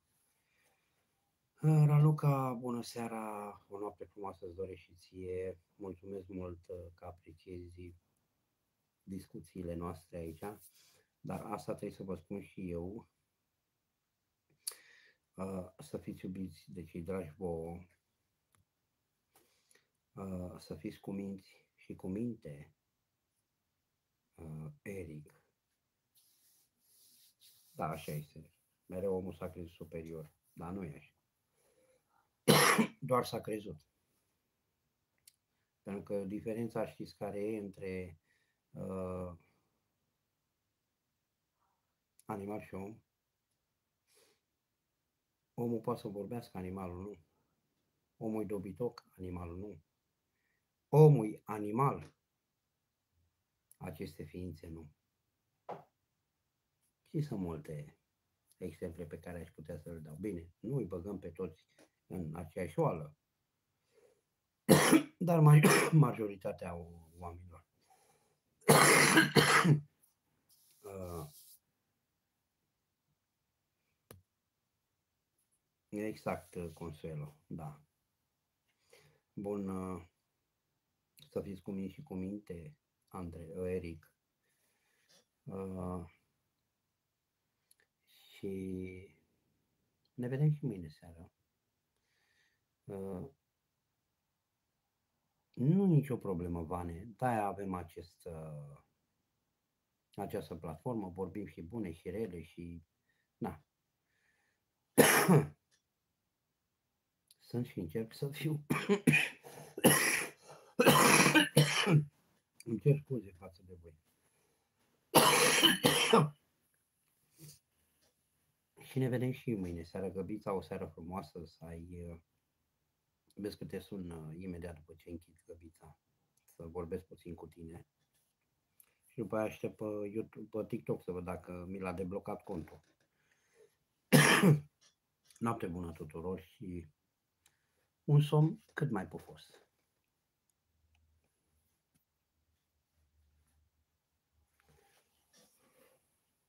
Raluca, bună seara, o noapte frumoasă îți doresc și ție. Mulțumesc mult că apreciezi discuțiile noastre aici, dar asta trebuie să vă spun și eu, să fiți iubiți de cei dragi vouă, să fiți cuminți și cu minte, Eric. Da, așa este. Mereu omul s-a crezut superior, dar nu e așa. Doar s-a crezut. Pentru că diferența, știți care e între uh, animal și om? Omul poate să vorbească, animalul nu. Omul e dobitoc, animalul nu. Omul e animal, aceste ființe nu. Și sunt multe exemple pe care aș putea să le dau. Bine, nu îi băgăm pe toți în aceeași oală, dar majoritatea oamenilor. uh, exact, Consuelo, da. Bun, uh, să fiți cu mine și cu minte, Andre, uh, Eric. Uh, și ne vedem și mâine seara. Uh, nu nicio problemă, Vane, de-aia avem acest, uh, această platformă, vorbim și bune și rele și... Na. Sunt și încerc să fiu... Îmi cer scuze față de voi. Și ne vedem și mâine seara, Găbița, o seară frumoasă, să ai... Vezi că te sun uh, imediat după ce închid, Găbița, să vorbesc puțin cu tine. Și după aia aștept pe YouTube, pe TikTok să văd dacă mi l-a deblocat contul. Noapte bună tuturor și un somn cât mai pufos.